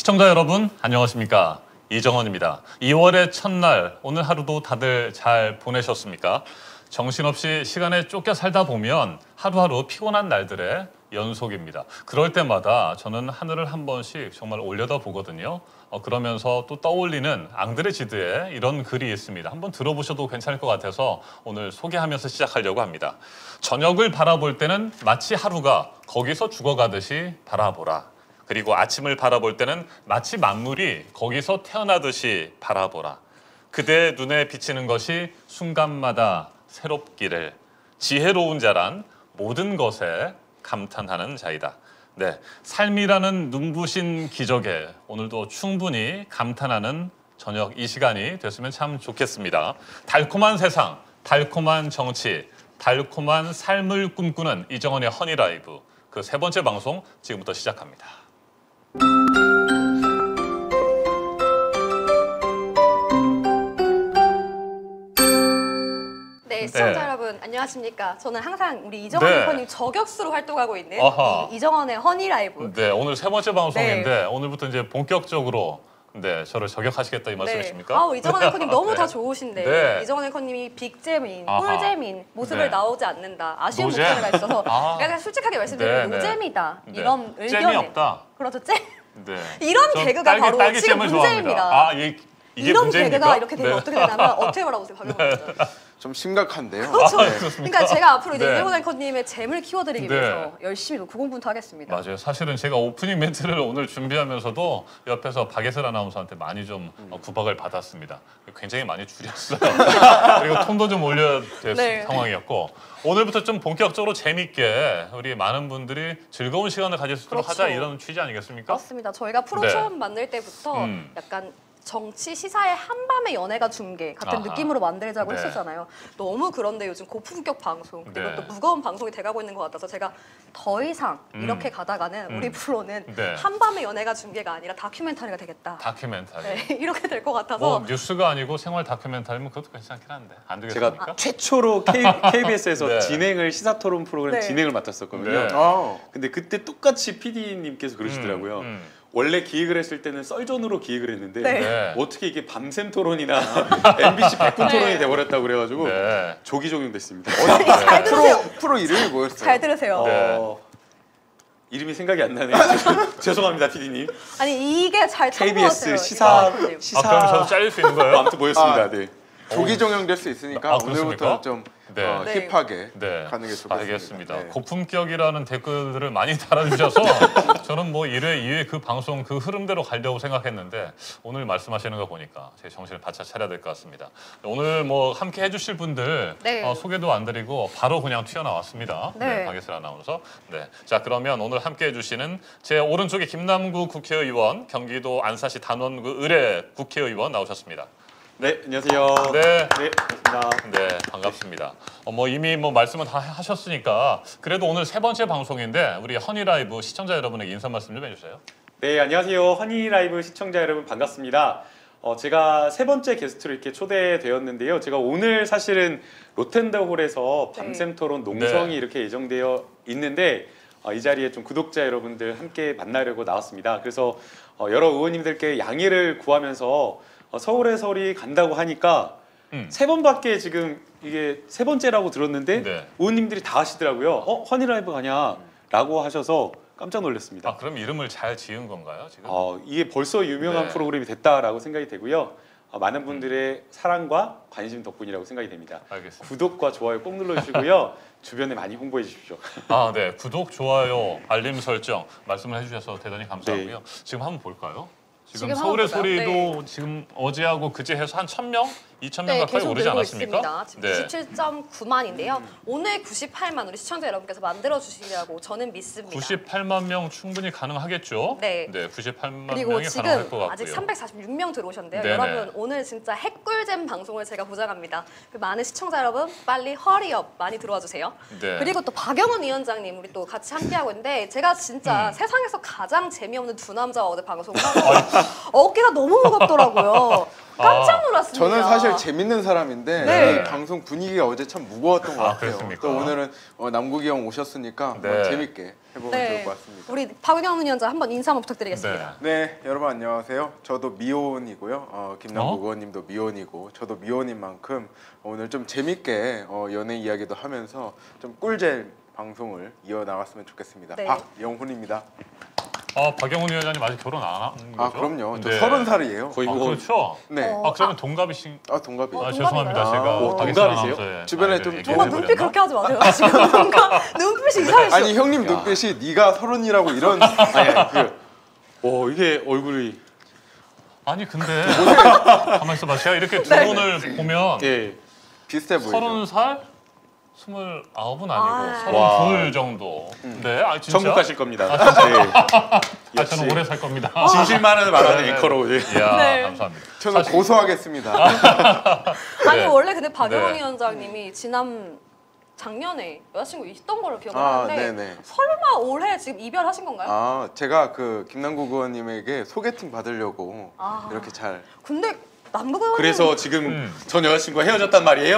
시청자 여러분 안녕하십니까, 이정헌입니다. 2월의 첫날, 오늘 하루도 다들 잘 보내셨습니까? 정신없이 시간에 쫓겨 살다 보면 하루하루 피곤한 날들의 연속입니다. 그럴 때마다 저는 하늘을 한 번씩 정말 올려다 보거든요. 그러면서 또 떠올리는 앙드레지드의 이런 글이 있습니다. 한번 들어보셔도 괜찮을 것 같아서 오늘 소개하면서 시작하려고 합니다. 저녁을 바라볼 때는 마치 하루가 거기서 죽어가듯이 바라보라. 그리고 아침을 바라볼 때는 마치 만물이 거기서 태어나듯이 바라보라. 그대의 눈에 비치는 것이 순간마다 새롭기를. 지혜로운 자란 모든 것에 감탄하는 자이다. 네, 삶이라는 눈부신 기적에 오늘도 충분히 감탄하는 저녁 이 시간이 됐으면 참 좋겠습니다. 달콤한 세상, 달콤한 정치, 달콤한 삶을 꿈꾸는 이정헌의 허니라이브, 그 세 번째 방송 지금부터 시작합니다. 네, 시청자 여러분 안녕하십니까. 저는 항상 우리 이정헌 래퍼님 저격수로 활동하고 있는 이정헌의 허니라이브. 네, 오늘 세 번째 방송인데 오늘부터 이제 본격적으로 저를 저격하시겠다 이 말씀이십니까? 이정헌 앵커님 너무 다 좋으신데 이정헌 앵커님이 빅잼인, 꿀잼인 모습을 나오지 않는다. 아쉬운 목소리가 있어서 그냥 솔직하게 말씀드리면 노잼이다. 이런 의견에. 잼이 없다. 그렇죠, 잼. 이런 개그가 바로 지금 문제입니다. 이런 개그가 이렇게 되면 어떻게 되냐면 어떻게 말하보세요, 박영훈. 좀 심각한데요. 그렇죠. 그러니까 제가 앞으로 이제 이정헌 앵커님의 잼을 키워드리기 위해서 열심히 고군분투하겠습니다. 맞아요. 사실은 제가 오프닝 멘트를 오늘 준비하면서도 옆에서 박예슬 아나운서한테 많이 좀 구박을 받았습니다. 굉장히 많이 줄였어요. 그리고 톤도 좀 올려야 될 상황이었고, 오늘부터 좀 본격적으로 재밌게 우리 많은 분들이 즐거운 시간을 가질 수 있도록 하자, 이런 취지 아니겠습니까? 맞습니다. 저희가 프로 처음 만들 때부터 약간 정치 시사의 한밤의 연예가 중계 같은 느낌으로 만들자고 했었잖아요. 너무 그런데 요즘 고품격 방송, 그리고 또 무거운 방송이 돼가고 있는 것 같아서 제가 더 이상 이렇게 가다가는 우리 프로는 한밤의 연예가 중계가 아니라 다큐멘터리가 되겠다. 다큐멘터리. 이렇게 될 것 같아서. 뭐 뉴스가 아니고 생활 다큐멘터리면 그것도 괜찮긴 한데 안 되겠습니까? 제가 최초로 KBS에서 진행을, 시사토론 프로그램 진행을 맡았었거든요. 근데 그때 똑같이 PD님께서 그러시더라고요. 원래 기획을 했을 때는 썰전으로 기획을 했는데 어떻게 이게 밤샘 토론이나 MBC 백분 토론이 돼버렸다고 그래가지고 조기 적용됐습니다. 잘 들으세요. 프로 이름이 뭐였어요? 잘 들으세요. 이름이 생각이 안 나네요. 죄송합니다, PD님. 아니 이게 잘 KBS 시사. 그럼 저도 잘릴 수 있는 거예요? 아무튼 모였습니다. 네. 조기 적용될 수 있으니까 오늘부터 좀 힙하게 가는 게 좋겠습니다. 알겠습니다. 고품격이라는 댓글들을 많이 달아주셔서 저는 뭐 1회, 2회 그 방송 그 흐름대로 가려고 생각했는데 오늘 말씀하시는 거 보니까 제 정신을 바짝 차려야 될 것 같습니다. 오늘 뭐 함께 해주실 분들 소개도 안 드리고 바로 그냥 튀어나왔습니다. 박예슬 아나운서. 자, 그러면 오늘 함께 해주시는 제 오른쪽에 김남구 국회의원, 경기도 안산시 단원구 의뢰 국회의원 나오셨습니다. 네, 안녕하세요. 반갑습니다. 네, 반갑습니다. 뭐 이미 뭐 말씀은 다 하셨으니까 그래도 오늘 세 번째 방송인데 우리 허니라이브 시청자 여러분에게 인사 말씀 좀 해주세요. 네, 안녕하세요. 허니라이브 시청자 여러분 반갑습니다. 제가 세 번째 게스트로 이렇게 초대되었는데요. 제가 오늘 사실은 로텐더홀에서 밤샘 토론 농성이 이렇게 예정되어 있는데 이 자리에 좀 구독자 여러분들 함께 만나려고 나왔습니다. 그래서 여러 의원님들께 양해를 구하면서 서울에 간다고 하니까 세 번밖에 지금 이게 세 번째라고 들었는데 의원님들이 다 하시더라고요. 허니라이브 가냐라고 하셔서 깜짝 놀랐습니다. 그럼 이름을 잘 지은 건가요, 지금? 이게 벌써 유명한 프로그램이 됐다라고 생각이 되고요. 많은 분들의 사랑과 관심 덕분이라고 생각이 됩니다. 알겠습니다. 구독과 좋아요 꼭 눌러주시고요. 주변에 많이 홍보해 주십시오. 네. 구독, 좋아요, 알림 설정 말씀을 해주셔서 대단히 감사하고요. 지금 한번 볼까요? 지금 서울의 소리도 지금 어제하고 그제 해서 한 1,000명? 2,000명 가까이 오르지 않았습니까? 지금 97.9만인데요. 오늘 98만 우리 시청자 여러분께서 만들어주시리라고 저는 믿습니다. 98만 명 충분히 가능하겠죠? 네. 98만 그리고 명이 가능할 것 같고요. 아직 346명 들어오셨는데요. 여러분 오늘 진짜 핵꿀잼 방송을 제가 보장합니다. 많은 시청자 여러분 빨리 허리업 많이 들어와 주세요. 그리고 또 박영훈 위원장님 우리 또 같이 함께하고 있는데 제가 진짜 세상에서 가장 재미없는 두 남자와 어제 방송을 하고 어깨가 너무 무겁더라고요. 깜짝 놀랐습니다. 저는 사실 재밌는 사람인데 네. 이 방송 분위기가 어제 참 무거웠던 것 같아요. 그렇습니까? 또 오늘은 남국이 형 오셨으니까 네. 한번 재밌게 해보면 네. 좋을 것 같습니다. 우리 박은영 위원장 한번 인사 한번 부탁드리겠습니다. 네, 여러분 안녕하세요. 저도 미혼이고요. 김남국 의원님도 미혼이고 저도 미혼인 만큼 오늘 좀 재밌게 연애 이야기도 하면서 좀 꿀잼 방송을 이어나갔으면 좋겠습니다. 네. 박영훈입니다. 박영훈 위원장님 아직 결혼 안 한 거죠? 그럼요. 저 네. 30살이에요. 거의 뭐 그렇죠? 네. 그러면 동갑이신... 동갑이에요. 죄송합니다. 동갑인가요? 제가 오, 동갑이세요? 주변에 좀 뭔가 눈빛 그렇게 하지 마세요. 지금 뭔가 눈빛이 이상해요. 아니 형님 눈빛이 네가 30이라고 이런 이게 얼굴이 아니 근데 가만 있어봐. 제가 이렇게 두 분을 보면 예. 비슷해 보이죠. 30살? 29은 아니고 와. 32 정도. 네, 진짜? 천국 가실 겁니다. 네. 저는 오래 살 겁니다. 진실만을 말하는 네. 앵커로. 예. 이야, 네. 감사합니다. 저는 사실- 고소하겠습니다. 아니 네. 원래 근데 박영훈 네. 위원장님이 작년에 여자친구 있던 걸로 기억을 아, 하는데 네네. 설마 올해 지금 이별하신 건가요? 제가 그 김남국 의원님에게 소개팅 받으려고 아. 이렇게 잘 근데 남국 의원님 그래서 지금 전 여자친구가 헤어졌단 말이에요?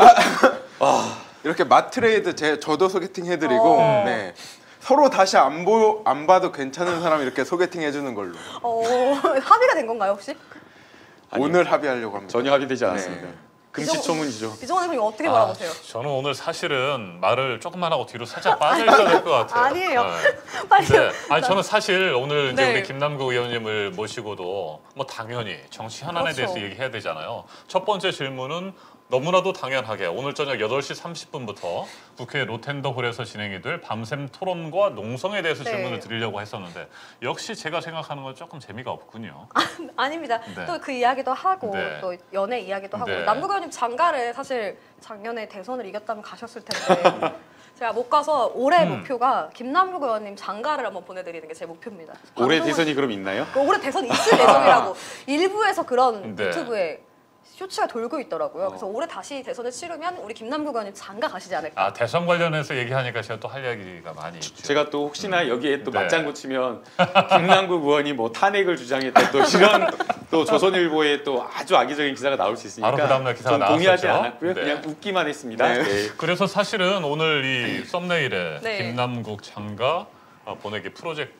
이렇게 마트레이드 저도 소개팅 해드리고 네. 서로 다시 안 봐도 괜찮은 사람 이렇게 소개팅 해주는 걸로 합의가 된 건가요 혹시? 아니요. 오늘 합의하려고 합니다. 전혀 합의되지 않았습니다. 네. 금시초문이죠. 이정원 의원님 어떻게 바라보세요? 저는 오늘 사실은 말을 조금만 하고 뒤로 살짝 빠져 있어야 될 것 같아요. 아니에요. 네. 빨리. 네. 아니 저는 사실 오늘 이제 네. 우리 김남국 의원님을 모시고도 뭐 당연히 정치 현안에 그렇죠. 대해서 얘기해야 되잖아요. 첫 번째 질문은 너무나도 당연하게 오늘 저녁 8시 30분부터 국회 로텐더홀에서 진행이 될 밤샘 토론과 농성에 대해서 네. 질문을 드리려고 했었는데 역시 제가 생각하는 건 조금 재미가 없군요. 아닙니다. 네. 또 그 이야기도 하고 네. 또 연애 이야기도 하고 네. 남국 의원님 장가를 사실 작년에 대선을 이겼다면 가셨을 텐데 제가 못 가서 올해 목표가 김남국 의원님 장가를 한번 보내드리는 게 제 목표입니다. 올해 방송을- 대선이 그럼 있나요? 올해 대선 있을 예정이라고 일부에서 그런 네. 유튜브에 쇼츠가 돌고 있더라고요. 그래서 올해 다시 대선을 치르면 우리 김남국 의원님 장가 가시지 않을까. 대선 관련해서 얘기하니까 제가 또 할 얘기가 많이 있죠. 제가 또 혹시나 여기에 또 네. 맞장구 치면 김남국 의원이 뭐 탄핵을 주장했다 또 이런 또 조선일보에 또 아주 악의적인 기사가 나올 수 있으니까 바로 그 다음날 기사가 전 동의하지 나왔었죠. 않았고요. 네. 그냥 웃기만 했습니다. 네. 네. 그래서 사실은 오늘 이 썸네일에 네. 김남국 장가 보내기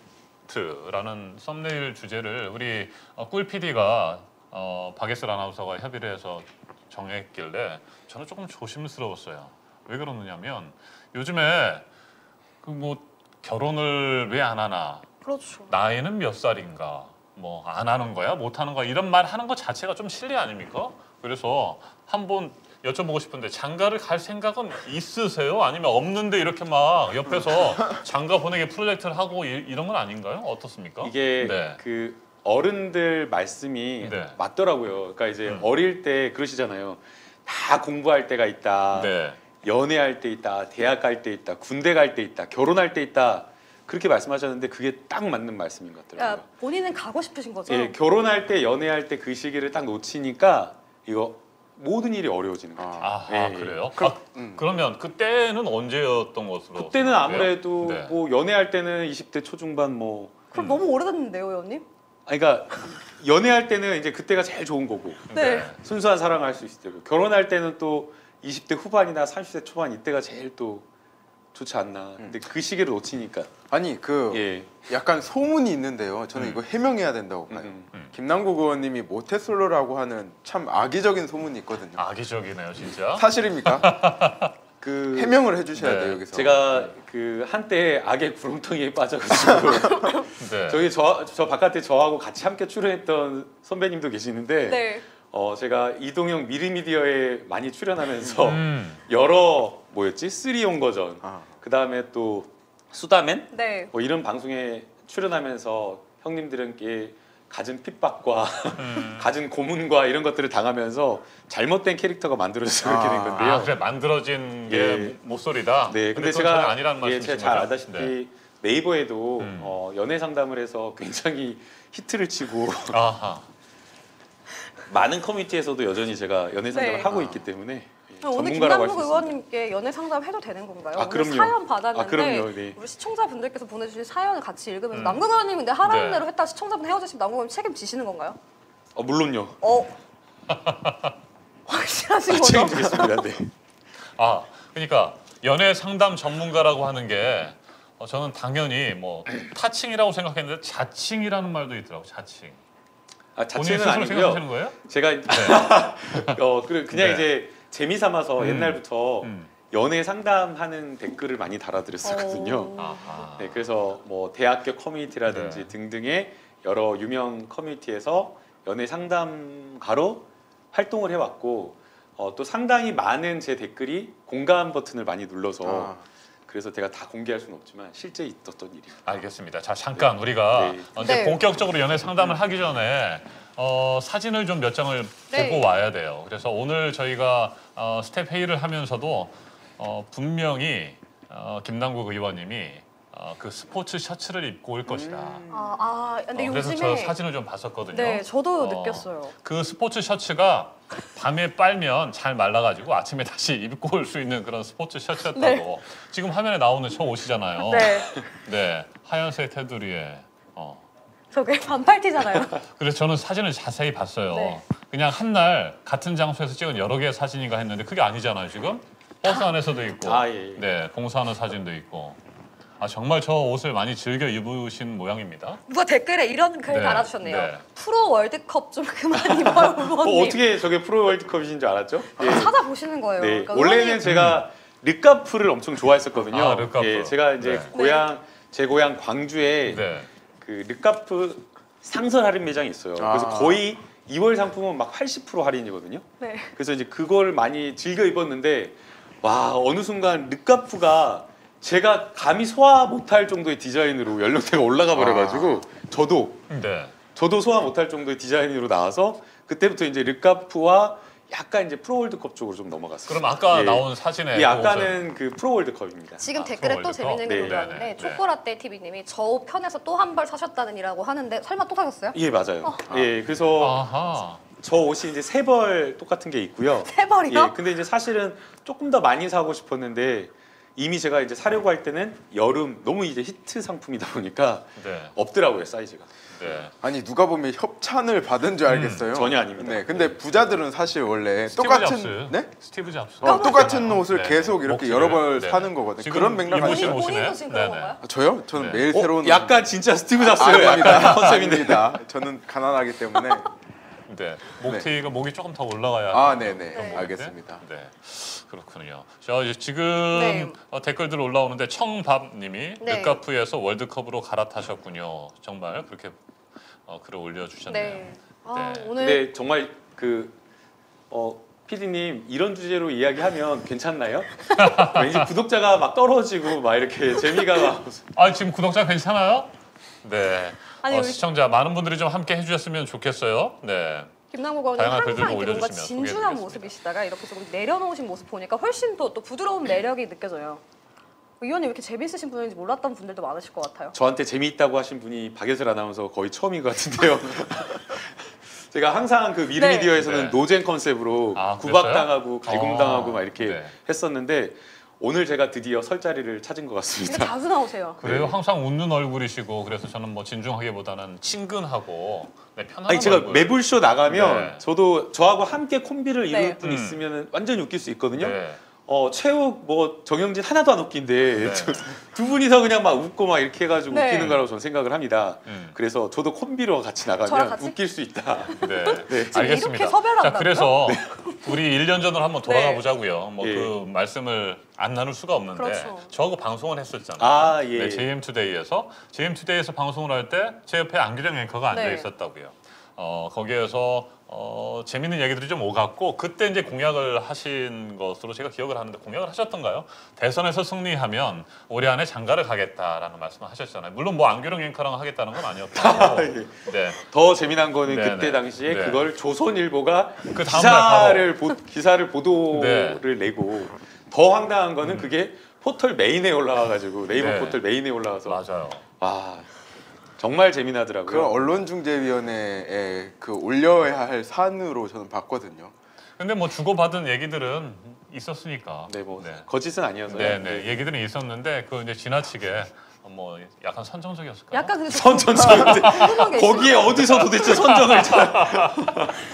프로젝트라는 썸네일 주제를 우리 꿀 PD가 박예슬 아나운서가 협의를 해서 정했길래 저는 조금 조심스러웠어요. 왜 그러느냐면 요즘에 그 뭐 결혼을 왜 안 하나, 그렇죠. 나이는 몇 살인가, 뭐 안 하는 거야, 못 하는 거야 이런 말 하는 것 자체가 좀 실례 아닙니까? 그래서 한번 여쭤보고 싶은데 장가를 갈 생각은 있으세요? 아니면 없는데 이렇게 막 옆에서 장가 보내기 프로젝트를 하고 이런 건 아닌가요? 어떻습니까? 이게 네. 그 어른들 말씀이 네. 맞더라고요. 그러니까 이제 어릴 때 그러시잖아요. 다 공부할 때가 있다. 네. 연애할 때 있다. 대학 갈 때 있다. 군대 갈 때 있다. 결혼할 때 있다. 그렇게 말씀하셨는데 그게 딱 맞는 말씀인 것 같더라고요. 본인은 가고 싶으신 거죠? 예, 결혼할 때, 연애할 때 그 시기를 딱 놓치니까 이거 모든 일이 어려워지는 것 같아요. 아하, 예, 예. 그래요? 그럼, 그러면 그때는 언제였던 것으로? 그때는 생각해요? 아무래도 네. 뭐 연애할 때는 20대 초중반 뭐 그럼 너무 오래됐는데요, 의원님? 그러니까 연애할 때는 이제 그때가 제일 좋은 거고 네. 순수한 사랑을 할 수 있을 때고 결혼할 때는 또 20대 후반이나 30대 초반 이때가 제일 또 좋지 않나. 근데 그 시기를 놓치니까 아니 예. 약간 소문이 있는데요. 저는 이거 해명해야 된다고 봐요. 김남국 의원님이 모태솔로라고 하는 참 악의적인 소문이 있거든요. 악의적이네요, 진짜. 사실입니까? 그 해명을 해주셔야 네. 돼요 여기서. 제가 그 한때 악의 구렁텅이에 빠져가지고 네. 저기 저 바깥에 저하고 같이 함께 출연했던 선배님도 계시는데 네. 제가 이동형 미리미디어에 많이 출연하면서 음. 여러 뭐였지? 쓰리온거전 그 다음에 또 수다맨 네. 뭐 이런 방송에 출연하면서 형님들께 갖은 핍박과 갖은 고문과 이런 것들을 당하면서 잘못된 캐릭터가 만들어져서 그렇게 된 건데요. 그래 만들어진 게 예. 목소리다. 네, 근데 그건 제가 전혀 아니라는 말씀이신 제가 잘 거죠? 알다시피 네. 네이버에도 연애 상담을 해서 굉장히 히트를 치고 아하. 많은 커뮤니티에서도 여전히 제가 연애 상담을 네. 하고 있기 때문에 오늘 전문가라고 할 김남국 수 있습니다. 의원님께 연애 상담 해도 되는 건가요? 아, 오늘 그럼요. 사연 받았는데 아, 그럼요. 네. 우리 시청자분들께서 보내주신 사연을 같이 읽으면서 남국 의원님은 내 하라는 네. 대로 했다 시청자분 헤어지시면 남국 의원님 책임지시는 건가요? 물론요. 확실하신 거죠? 책임지겠습니다. 네. 아, 그러니까 연애 상담 전문가라고 하는 게 저는 당연히 뭐 타칭이라고 생각했는데 자칭이라는 말도 있더라고. 자칭. 아, 본인 자체는 스스로 아니고요. 생각하시는 거예요? 제가 그냥 네. 이제 재미삼아서 음. 옛날부터 연애 상담하는 댓글을 많이 달아드렸었거든요. 아하. 네, 그래서 뭐 대학교 커뮤니티라든지 네. 등등의 여러 유명 커뮤니티에서 연애 상담가로 활동을 해왔고 또 상당히 많은 제 댓글이 공감 버튼을 많이 눌러서 그래서 제가 다 공개할 수는 없지만 실제 있었던 일입니다. 알겠습니다. 자, 잠깐 우리가 네. 이제 네. 본격적으로 연애 상담을 하기 전에 사진을 좀 몇 장을 네. 보고 와야 돼요. 그래서 오늘 저희가 스텝 회의를 하면서도 분명히 김남국 의원님이 그 스포츠 셔츠를 입고 올 것이다. 근데 그래서 요즘에 저 사진을 좀 봤었거든요. 네, 저도 어, 느꼈어요. 그 스포츠 셔츠가 밤에 빨면 잘 말라가지고 아침에 다시 입고 올 수 있는 그런 스포츠 셔츠였다고. 네. 지금 화면에 나오는 저 옷이잖아요. 네, 네, 하얀색 테두리에. 저게 반팔티잖아요. 그래서 저는 사진을 자세히 봤어요. 네. 그냥 한 날 같은 장소에서 찍은 여러 개의 사진인가 했는데 그게 아니잖아요. 지금 버스 안에서도 있고, 예. 네, 봉사하는 사진도 있고. 정말 저 옷을 많이 즐겨 입으신 모양입니다. 누가 댓글에 이런 글 네, 달아주셨네요. 네. 프로 월드컵 좀 그만 입어요, 부모님. 어떻게 저게 프로 월드컵이신 줄 알았죠? 예. 찾아보시는 거예요. 네, 그러니까 원래는 제가 르카프를 엄청 좋아했었거든요. 아, 르카프. 예, 제가 이제 네. 제 고향 광주에 네. 그 르카프 상설 할인 매장이 있어요. 그래서 거의 2월 상품은 막 80% 할인이거든요. 네. 그래서 이제 그걸 많이 즐겨 입었는데 와 어느 순간 르카프가 제가 감히 소화 못할 정도의 디자인으로 연령대가 올라가 버려가지고 저도 소화 못할 정도의 디자인으로 나와서 그때부터 이제 르카프와 약간 이제 프로 월드컵 쪽으로 좀 넘어갔어요. 그럼 아까 예. 나온 사진에 이 아까는 그 프로 월드컵입니다. 지금 댓글에 프로 또 월드컵? 재밌는 게 네. 올라왔는데 네. 초코라떼 TV님이 저 옷 편에서 또 한 벌 사셨다는이라고 하는데 설마 또 사셨어요? 예 맞아요. 예 그래서 아하. 저 옷이 이제 3벌 똑같은 게 있고요. 세 벌이요? 예, 근데 이제 사실은 조금 더 많이 사고 싶었는데 이미 제가 이제 사려고 할 때는 여름 너무 이제 히트 상품이다 보니까 네. 없더라고요 사이즈가. 네. 아니 누가 보면 협찬을 받은 줄 알겠어요. 전혀 아닙니다. 네, 근데 부자들은 사실 원래 스티브 똑같은 잡스. 네? 스티브 잡스. 똑같은 옷을 네. 계속 이렇게 목줄을. 여러 벌 네. 사는 거거든요. 지금 그런 맥락 입으신 아니에요? 옷이네. 본인도 지금 그런 네네. 건가요? 저요? 저는 네. 매일 새로운 약간 진짜 스티브 옷. 잡스예요. 약간 아닙니다. 컨셉인데. 아닙니다. 저는 가난하기 때문에 네. 목티가 목이 조금 더 올라가야. 네네 네. 알겠습니다. 네. 그렇군요. 자, 이제 지금 네. 댓글들 올라오는데 청밥님이 네. 르카프에서 월드컵으로 갈아타셨군요. 정말 그렇게 글을 올려주셨네요. 네. 네. 오늘 근데 정말 그 PD님 이런 주제로 이야기하면 괜찮나요? 왠지 구독자가 막 떨어지고 막 이렇게 재미가 막 지금 구독자 괜찮아요? 네. 아니, 우리- 시청자 많은 분들이 좀 함께 해주셨으면 좋겠어요. 네. 김남국 의원님 다양한 항상 글들도 이렇게 뭔가 올려주시면 진중한 소개해드리겠습니다. 모습이시다가 이렇게 조금 내려놓으신 모습 보니까 훨씬 더 또 부드러운 매력이 느껴져요. 의원님 왜 이렇게 재밌으신 분인지 몰랐던 분들도 많으실 것 같아요. 저한테 재미있다고 하신 분이 박예슬 아나운서 거의 처음인 것 같은데요. 제가 항상 그 미르미디어에서는 네. 노잼 컨셉으로 아, 구박당하고 갈굼당하고 막 이렇게 네. 했었는데 오늘 제가 드디어 설 자리를 찾은 것 근데 같습니다. 자주 나오세요. 그래요. 항상 웃는 얼굴이시고 그래서 저는 뭐 진중하기보다는 친근하고 편안한 아니 제가 얼굴. 매불쇼 나가면 네. 저도 저하고 함께 콤비를 이룰 네. 분 있으면 완전 웃길 수 있거든요. 네. 최욱 뭐 정영진 하나도 안 웃긴데 네. 두 분이서 그냥 막 웃고 막 이렇게 해가지고 네. 웃기는 거라고 저는 생각을 합니다. 음. 그래서 저도 콤비로 같이 저랑 나가면 같이? 웃길 수 있다. 네. 지금 알겠습니다. 이렇게 섭외를 자, 한다고요? 그래서 우리 1년 전으로 한번 돌아가 네. 보자고요. 뭐 예. 그 말씀을 안 나눌 수가 없는데 그렇죠. 저하고 방송을 했었잖아요. 아, 예. 네, JM투데이에서 방송을 할 때 제 옆에 안규정 앵커가 앉아 네. 있었다고요. 거기에서 재밌는 얘기들이 좀 오갔고 그때 이제 공약을 하신 것으로 제가 기억을 하는데 공약을 하셨던가요? 대선에서 승리하면 올해 안에 장가를 가겠다라는 말씀을 하셨잖아요. 물론 뭐 안규정 앵커랑 하겠다는 건 아니었고, 네. 더 재미난 거는 네, 그때 네. 당시에 네. 그걸 조선일보가 그 다음날 기사를 보도를 내고 더 황당한 거는 그게 포털 메인에 올라와가지고 네이버 네. 포털 메인에 올라와서 맞아요. 와 정말 그 재미나더라고요. 언론중재위원회에 그 올려야 할 사안으로 저는 봤거든요. 근데 뭐 주고받은 얘기들은 있었으니까. 네, 뭐 거짓은 아니어서요. 네. 얘기들은 있었는데 그 이제 지나치게 뭐 약간 선정적이었을까요? 약간 근데 선전적인데 궁금한 게 거기에 어디서 도대체 선정을 잘 아니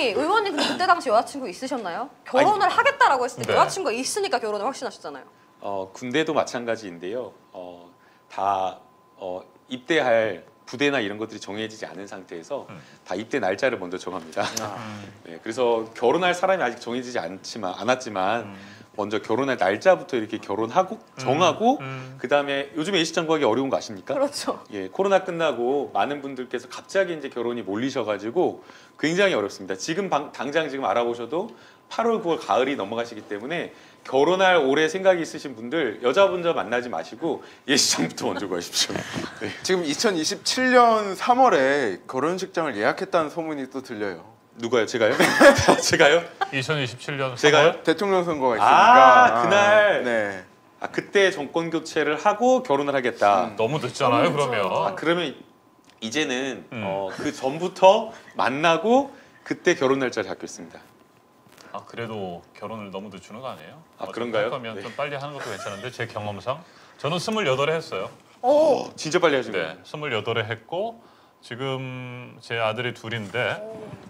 의원님 근데 그때 당시 여자친구 있으셨나요? 결혼을 하겠다라고 했을 때 네. 여자친구가 있으니까 결혼을 확신하셨잖아요. 군대도 마찬가지인데요. 다 입대할 부대나 이런 것들이 정해지지 않은 상태에서 다 입대 날짜를 먼저 정합니다. 네, 그래서 결혼할 사람이 아직 정해지지 않았지만 먼저 결혼할 날짜부터 이렇게 결혼하고 정하고 그 다음에 요즘에 일시장 구하기 어려운 거 아십니까? 그렇죠. 예, 코로나 끝나고 많은 분들께서 갑자기 이제 결혼이 몰리셔가지고 굉장히 어렵습니다. 지금 당장 지금 알아보셔도 8월, 9월 가을이 넘어가시기 때문에 결혼할 올해 생각이 있으신 분들 여자분들 만나지 마시고 예시장부터 먼저 구하십시오. 네. 지금 2027년 3월에 결혼식장을 예약했다는 소문이 또 들려요. 누가요? 제가요? 제가요? 2027년 제가요? 대통령 선거가 있으니까. 아, 그날. 네. 그때 정권 교체를 하고 결혼을 하겠다. 너무 늦잖아요. 너무 늦죠. 그러면. 그러면 이제는 그 전부터 만나고 그때 결혼 날짜를 잡겠습니다. 그래도 결혼을 너무 늦추는 거 아니에요? 그런가요? 그러면 네. 좀 빨리 하는 것도 괜찮은데 제 경험상 저는 28에 했어요. 진짜 빨리 하신 거예요? 네, 28에 했고 지금 제 아들이 둘인데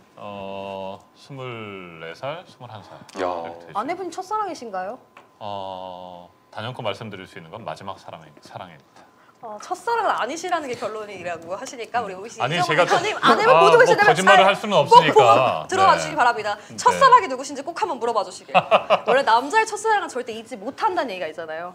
24살, 21살. 야. 아내분이 첫사랑이신가요? 단연코 말씀드릴 수 있는 건 마지막 사랑입니다. 첫사랑은 아니시라는 게 결론이라고 하시니까 우리 혹시 아니, 이정원 제가 의원님 아내분 보고 계시다면 거짓말을 할 수는 꼭 없으니까. 보고 들어봐 네. 주시기 바랍니다. 첫사랑이 누구신지 꼭 한번 물어봐 주시게. 원래 남자의 첫사랑은 절대 잊지 못한다는 얘기가 있잖아요.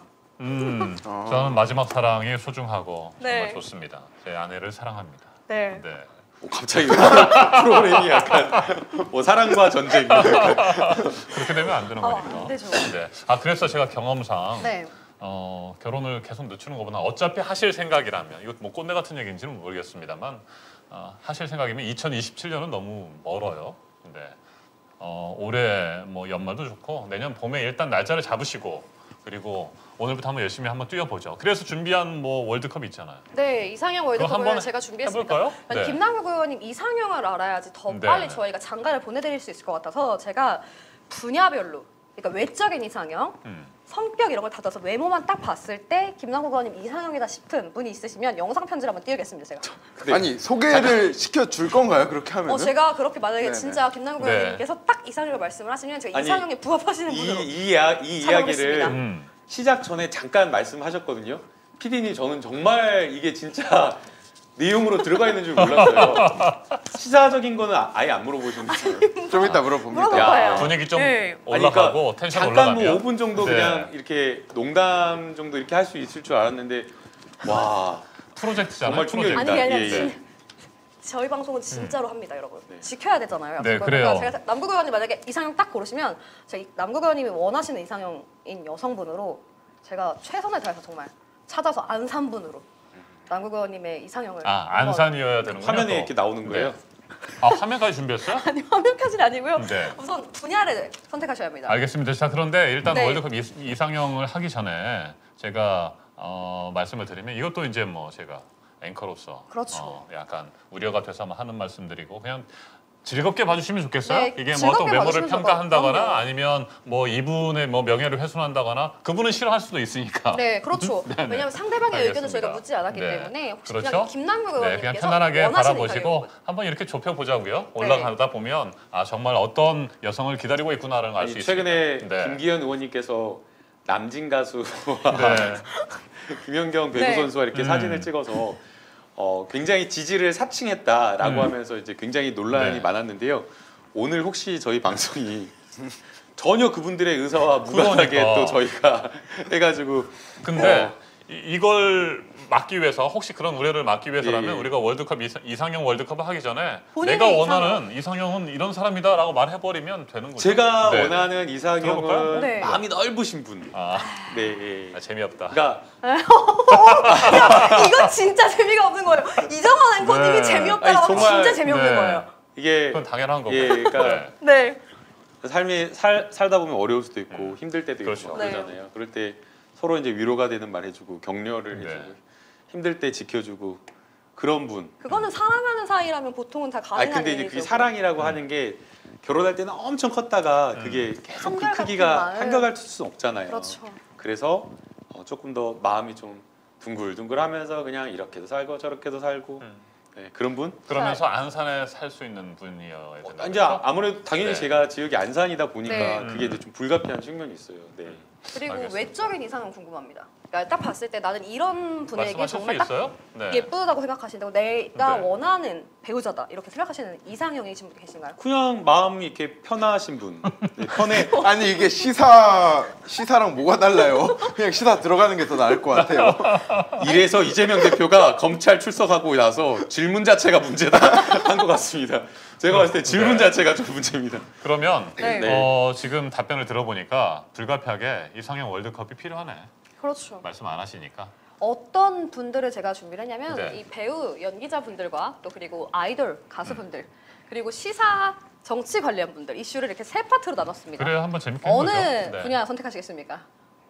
저는 마지막 사랑이 소중하고 정말 네. 좋습니다. 제 아내를 사랑합니다. 네. 네. 갑자기 프로그램이 약간 뭐 사랑과 전쟁 그렇게 되면 안 되는 거니까. 안 되죠. 네. 그래서 제가 경험상 네. 결혼을 계속 늦추는 것보다 어차피 하실 생각이라면 이거 뭐 꼰대 같은 얘기인지는 모르겠습니다만 하실 생각이면 2027년은 너무 멀어요. 근데 올해 뭐 연말도 좋고 내년 봄에 일단 날짜를 잡으시고 그리고 오늘부터 한번 열심히 한번 뛰어보죠. 그래서 준비한 뭐 월드컵 있잖아요. 네, 이상형 그거 월드컵을 한번 제가 준비했습니다. 해볼까요? 아니, 네. 김남국 의원님 이상형을 알아야지 더 네. 빨리 저희가 장가를 보내드릴 수 있을 것 같아서 제가 분야별로, 그러니까 외적인 이상형, 성격 이런 걸 다져서 외모만 딱 봤을 때 김남국 의원님 이상형이다 싶은 분이 있으시면 영상 편지를 한번 띄우겠습니다, 제가. 네. 아니 소개를 시켜줄 건가요? 그렇게 하면은? 제가 그렇게 만약에 네네. 진짜 김남국 네. 의원님께서 딱 이상형을 말씀을 하시면 제가 아니, 이상형에 부합하시는 분으로 이 찾아보겠습니다. 이야기를 시작 전에 잠깐 말씀하셨거든요. PD님 저는 정말 이게 진짜 내용으로 들어가 있는 줄 몰랐어요. 시사적인 거는 아예 안 물어보셨는데 좀 이따 물어봅니다. 물어볼 야, 거예요. 분위기 좀 네. 올라가고 텐션 잠깐 올라가면 뭐 5분 정도 네. 그냥 이렇게 농담 정도 이렇게 할 수 있을 줄 알았는데 와 프로젝트잖아요. 정말 충격입니다. 아니 아니 예, 예. 저희 방송은 진짜로 합니다, 여러분. 지켜야 되잖아요. 네, 약속을. 그래요. 그러니까 제가 남국 의원님 만약에 이상형 딱 고르시면 제가 남국 의원님이 원하시는 이상형인 여성분으로 제가 최선을 다해서 정말 찾아서 안산분으로 남국 의원님의 이상형을 한번- 안산이어야 되는군요. 화면에 또. 이렇게 나오는 거예요. 네. 화면까지 준비했어요? 아니 화면까지는 아니고요. 네. 우선 분야를 선택하셔야 합니다. 알겠습니다. 자, 그런데 일단 네. 월드컵 이상형을 하기 전에 제가 말씀을 드리면 이것도 이제 뭐 제가 앵커로서 그렇죠. 약간 우려가 돼서 한번 하는 말씀드리고 그냥 즐겁게 봐주시면 좋겠어요. 네, 이게 뭐 어떤 즐겁게 외모를 봐주시면 좋을 평가한다거나 것 같아요. 아니면 뭐 이분의 뭐 명예를 훼손한다거나 그분은 싫어할 수도 있으니까. 네, 그렇죠. 왜냐하면 상대방의 의견을 알겠습니다. 저희가 묻지 않았기 네. 때문에 혹시 그렇죠? 그냥 김남국 네, 그냥 의원님께서 편안하게 원하시는 바라보시고 이상형을 한번 이렇게 좁혀보자고요. 올라가다 보면 정말 어떤 여성을 기다리고 있구나라는 걸 알 수 아니, 있습니다. 최근에 네. 김기현 의원님께서 남진 가수와 네. 김연경 배구 네. 선수와 이렇게 사진을 찍어서 굉장히 지지를 사칭했다라고 하면서 이제 굉장히 논란이 네. 많았는데요. 오늘 혹시 저희 방송이 전혀 그분들의 의사와 무관하게 그러니까. 또 저희가 해가지고 근데 이걸 막기 위해서 혹시 그런 우려를 막기 위해서라면 예, 예. 우리가 월드컵 이상형 월드컵을 하기 전에 본인의 내가 이상형. 원하는 이상형은 이런 사람이다라고 말해버리면 되는 거죠. 제가 네. 원하는 들어볼까요? 이상형은 네. 마음이 넓으신 분. 아, 네. 예. 재미없다. 그러니까 이건 진짜 재미가 없는 거예요. 이정원 앵커님이 네. 재미없다고 아니, 하면 정말- 진짜 재미없는 네. 거예요. 이게 그건 당연한 거고. 예, 그러니까 네. 네. 삶이 살다 보면 어려울 수도 있고 힘들 때도 그렇죠. 있고 네. 그러잖아요. 그럴 때 서로 이제 위로가 되는 말 해주고 격려를 네. 해주고 힘들 때 지켜주고 그런 분. 그거는 사랑하는 사이라면 보통은 다 아니 가능한 근데 이제 일이죠. 그 사랑이라고 하는 게 결혼할 때는 엄청 컸다가 그게 계속 그 한결같은 크기가 마음. 한결같을 수는 없잖아요. 그렇죠. 그래서 조금 더 마음이 좀 둥글둥글하면서 그냥 이렇게도 살고 저렇게도 살고 네, 그런 분. 그러면서 안산에 살 수 있는 분이어야 된다. 이제 아무래도 당연히 네. 제가 지역이 안산이다 보니까 네. 그게 이제 좀 불가피한 측면이 있어요. 네. 그리고 알겠습니다. 외적인 이상은 궁금합니다. 그러니까 딱 봤을 때 나는 이런 분에게 말씀하실 정말 수 딱 있어요? 네. 예쁘다고 생각하시는데 내가 네. 원하는 배우자다 이렇게 생각하시는 이상형이신 분 계신가요? 그냥 마음이 이렇게 편하신 분, 네, 편해. 아니 이게 시사랑 뭐가 달라요? 그냥 시사 들어가는 게 더 나을 것 같아요. 이래서 이재명 대표가 검찰 출석하고 나서 질문 자체가 문제다 한 것 같습니다. 제가 봤을 때 질문 자체가 좀 문제입니다. 그러면 네. 네. 지금 답변을 들어보니까 불가피하게 이상형 월드컵이 필요하네. 그렇죠. 말씀 안 하시니까. 어떤 분들을 제가 준비를 했냐면 네. 이 배우, 연기자분들과 또 그리고 아이돌, 가수분들 그리고 시사, 정치 관련 분들 이슈를 이렇게 세 파트로 나눴습니다. 그래요, 한번 재밌게 어느 해보죠. 네. 분야 선택하시겠습니까?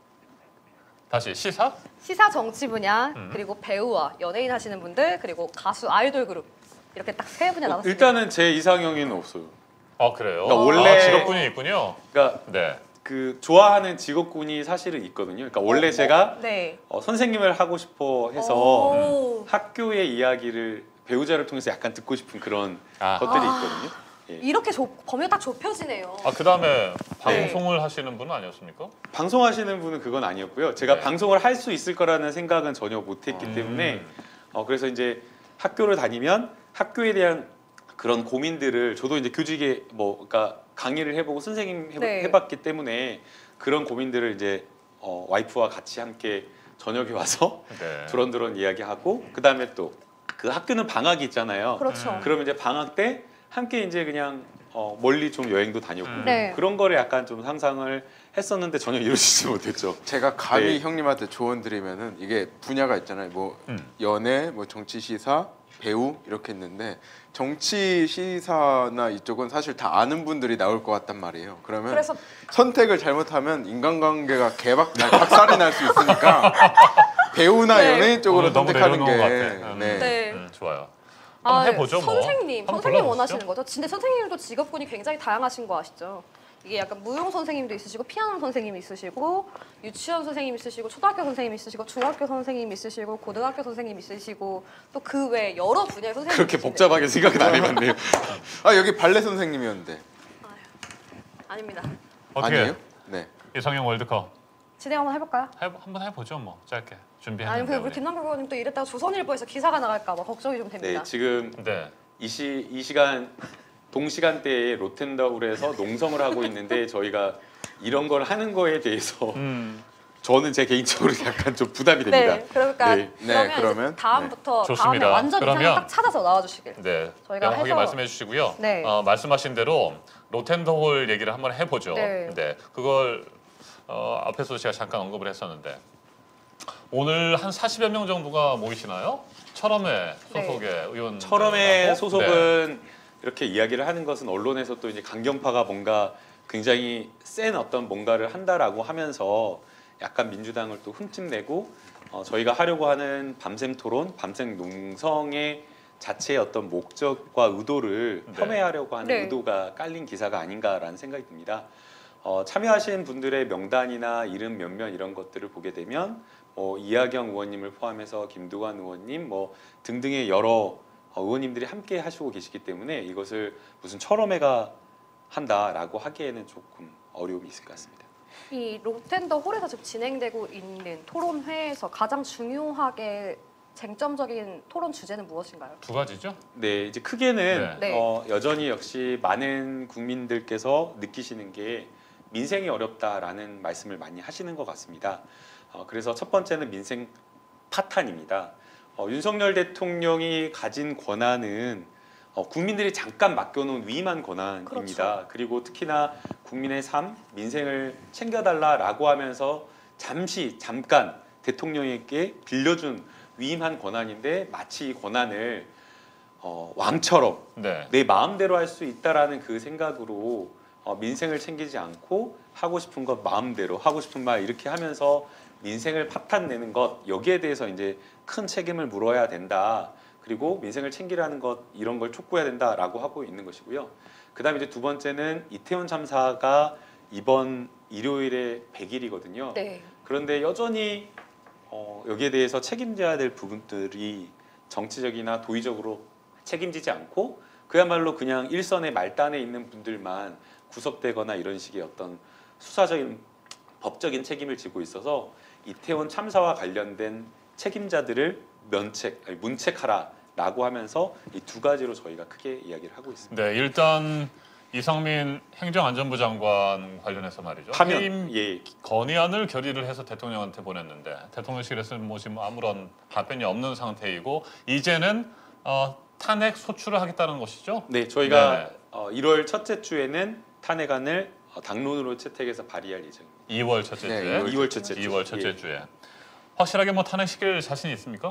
다시 시사? 시사, 정치 분야 음. 그리고 배우와 연예인 하시는 분들 그리고 가수, 아이돌 그룹 이렇게 딱 세 분야 나눴습니다. 일단은 제 이상형에는 없어요. 아 그래요. 그러니까 원래- 직업군이 있군요. 그러니까 네. 그 좋아하는 직업군이 사실은 있거든요. 그러니까 원래 제가 네. 선생님을 하고 싶어 해서 오. 학교의 이야기를 배우자를 통해서 약간 듣고 싶은 그런 아, 것들이 있거든요. 예. 이렇게 범위가 딱 좁혀지네요. 그다음에 방송을 하시는 분은 아니었습니까? 방송하시는 분은 그건 아니었고요. 제가 네. 방송을 할 수 있을 거라는 생각은 전혀 못했기 때문에 그래서 이제 학교를 다니면 학교에 대한 그런 고민들을 저도 이제 교직에 그러니까 강의를 해보고 선생님 네. 해봤기 때문에 그런 고민들을 이제 와이프와 같이 함께 저녁에 와서 네. 두런두런 이야기하고 그 다음에 또 그 학교는 방학이 있잖아요. 그렇죠. 그러면 이제 방학 때 함께 이제 그냥 멀리 좀 여행도 다녔고 네. 그런 거를 약간 좀 상상을 했었는데 전혀 이루어지지 못했죠. 제가 감히 네. 형님한테 조언 드리면은 이게 분야가 있잖아요. 뭐 음. 연애, 뭐 정치 시사, 배우 이렇게 있는데 정치 시사나 이쪽은 사실 다 아는 분들이 나올 것 같단 말이에요. 그러면 그래서 선택을 잘못하면 인간관계가 박살이 날 수 있으니까 배우나 네. 연예인 쪽으로 오늘 너무 선택하는 게 내려놓은 것 같아. 네. 네. 좋아요. 한번 해보죠. 뭐. 선생님 한번 선생님 불러보시죠. 원하시는 거죠? 근데 선생님도 직업군이 굉장히 다양하신 거 아시죠? 이게 약간 무용 선생님도 있으시고 피아노 선생님이 있으시고 유치원 선생님 있으시고 초등학교 선생님 있으시고 중학교 선생님 있으시고 고등학교 선생님 있으시고 또 그 외 여러 분야의 선생님 그렇게 복잡하게 생각은 안 해봤네요. 여기 발레 선생님이었는데 아닙니다. 어떻게 아니에요? 네. 이상형 월드컵 진행 한번 해볼까요? 한번 해보죠. 뭐 짧게 아니 준비했는데. 근데 우리 김남국 의원님 또 이랬다가 조선일보에서 기사가 나갈까 봐 걱정이 좀 됩니다. 네, 지금 네. 이 시간 동시간대에 로텐다울에서 농성을 하고 있는데 저희가 이런 걸 하는 거에 대해서 저는 제 개인적으로 약간 좀 부담이 됩니다. 네, 그러니까 네. 그러면, 그러면? 이제 다음부터 네. 다음에 좋습니다. 완전 이상형 그러면- 딱 찾아서 나와주시길. 네. 저희가 명확하게 해서- 말씀해 주시고요. 네. 말씀하신 대로 로텐더홀 얘기를 한번 해보죠. 네. 그걸 앞에서 제가 잠깐 언급을 했었는데 오늘 한 40여 명 정도가 모이시나요? 철험회 소속의 의원. 철험의 네. 소속은 이렇게 이야기를 하는 것은 언론에서 또 이제 강경파가 뭔가 굉장히 센 어떤 뭔가를 한다라고 하면서 약간 민주당을 또 흠집내고 저희가 하려고 하는 밤샘 토론, 밤샘 농성의 자체의 어떤 목적과 의도를 네. 폄훼하려고 하는 네. 의도가 깔린 기사가 아닌가라는 생각이 듭니다. 참여하신 분들의 명단이나 이름 몇몇 이런 것들을 보게 되면 이하경 의원님을 포함해서 김두관 의원님 등등의 여러 의원님들이 함께 하시고 계시기 때문에 이것을 무슨 철험회가 한다라고 하기에는 조금 어려움이 있을 것 같습니다. 이 로텐더 홀에서 지금 진행되고 있는 토론회에서 가장 중요하게 쟁점적인 토론 주제는 무엇인가요? 두 가지죠. 네, 이제 크게는 네. 여전히 역시 많은 국민들께서 느끼시는 게 민생이 어렵다라는 말씀을 많이 하시는 것 같습니다. 그래서 첫 번째는 민생 파탄입니다. 윤석열 대통령이 가진 권한은 국민들이 잠깐 맡겨놓은 위임한 권한입니다. 그렇죠. 그리고 특히나 국민의 삶, 민생을 챙겨달라라고 하면서 잠깐 대통령에게 빌려준 위임한 권한인데 마치 이 권한을 왕처럼 네. 내 마음대로 할 수 있다라는 그 생각으로 민생을 챙기지 않고 하고 싶은 것 마음대로 하고 싶은 말 이렇게 하면서 민생을 파탄내는 것 여기에 대해서 이제 큰 책임을 물어야 된다. 그리고 민생을 챙기라는 것 이런 걸 촉구해야 된다라고 하고 있는 것이고요. 그다음에 이제 두 번째는 이태원 참사가 이번 일요일에 100일이거든요. 네. 그런데 여전히 여기에 대해서 책임져야 될 부분들이 정치적이나 도의적으로 책임지지 않고 그야말로 그냥 일선의 말단에 있는 분들만 구속되거나 이런 식의 어떤 수사적인 법적인 책임을 지고 있어서 이태원 참사와 관련된 책임자들을 문책하라라고 하면서 이 두 가지로 저희가 크게 이야기를 하고 있습니다. 네, 일단 이상민 행정안전부 장관 관련해서 말이죠. 파면, 해임 예. 건의안을 결의를 해서 대통령한테 보냈는데 대통령실에서는 뭐 지금 아무런 답변이 없는 상태이고 이제는 탄핵 소추를 하겠다는 것이죠. 네, 저희가 네네. 1월 첫째 주에는 탄핵안을 당론으로 채택해서 발의할 예정입니다. 2월 첫째 네, 주에. 2월 첫째 주. 2월 첫째 예. 주에. 확실하게 뭐 탄핵시킬 자신이 있습니까?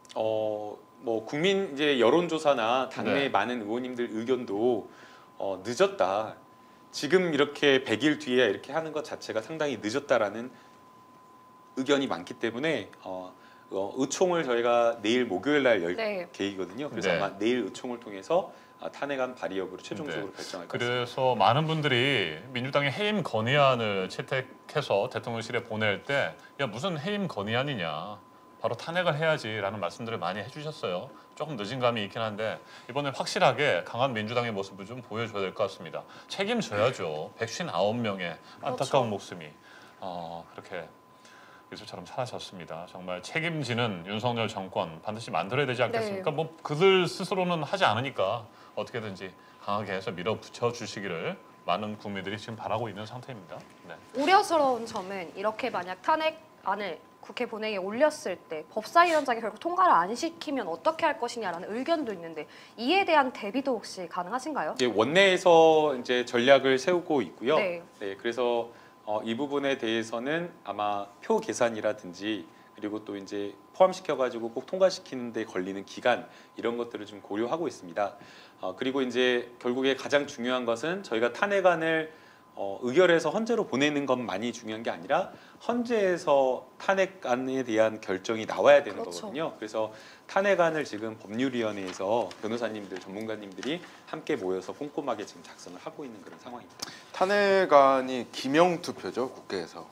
뭐 국민 이제 여론조사나 당내 네. 많은 의원님들 의견도 늦었다. 지금 이렇게 100일 뒤에 이렇게 하는 것 자체가 상당히 늦었다라는 의견이 많기 때문에 의총을 저희가 내일 목요일 날 열 네. 계획이거든요. 그래서 네. 아마 내일 의총을 통해서 탄핵안 발의 여부를 최종적으로 네. 결정할 것 같습니다. 그래서 많은 분들이 민주당의 해임 건의안을 채택해서 대통령실에 보낼 때 야 무슨 해임 건의안이냐 바로 탄핵을 해야지라는 말씀들을 많이 해주셨어요. 조금 늦은 감이 있긴 한데 이번에 확실하게 강한 민주당의 모습을 좀 보여줘야 될 것 같습니다. 책임져야죠. 159명의 안타까운 목숨이 그렇게 일수처럼 사라졌습니다. 정말 책임지는 윤석열 정권 반드시 만들어야 되지 않겠습니까? 네. 뭐 그들 스스로는 하지 않으니까 어떻게든지 강하게 해서 밀어붙여 주시기를 많은 국민들이 지금 바라고 있는 상태입니다. 네. 우려스러운 점은 이렇게 만약 탄핵안을 국회 본회의에 올렸을 때 법사위원장이 결국 통과를 안 시키면 어떻게 할 것이냐라는 의견도 있는데 이에 대한 대비도 혹시 가능하신가요? 예, 원내에서 이제 전략을 세우고 있고요. 네. 네, 그래서 이 부분에 대해서는 아마 표 계산이라든지 그리고 또 이제 포함시켜가지고 꼭 통과시키는 데 걸리는 기간 이런 것들을 좀 고려하고 있습니다. 그리고 이제 결국에 가장 중요한 것은 저희가 탄핵안을 의결해서 헌재로 보내는 것만이 중요한 게 아니라 헌재에서 탄핵안에 대한 결정이 나와야 되는 그렇죠. 거거든요. 그래서 탄핵안을 지금 법률위원회에서 변호사님들, 전문가님들이 함께 모여서 꼼꼼하게 지금 작성을 하고 있는 그런 상황입니다. 탄핵안이 기명 투표죠, 국회에서.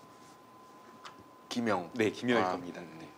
기명. 네, 김여일 겁니다. 네.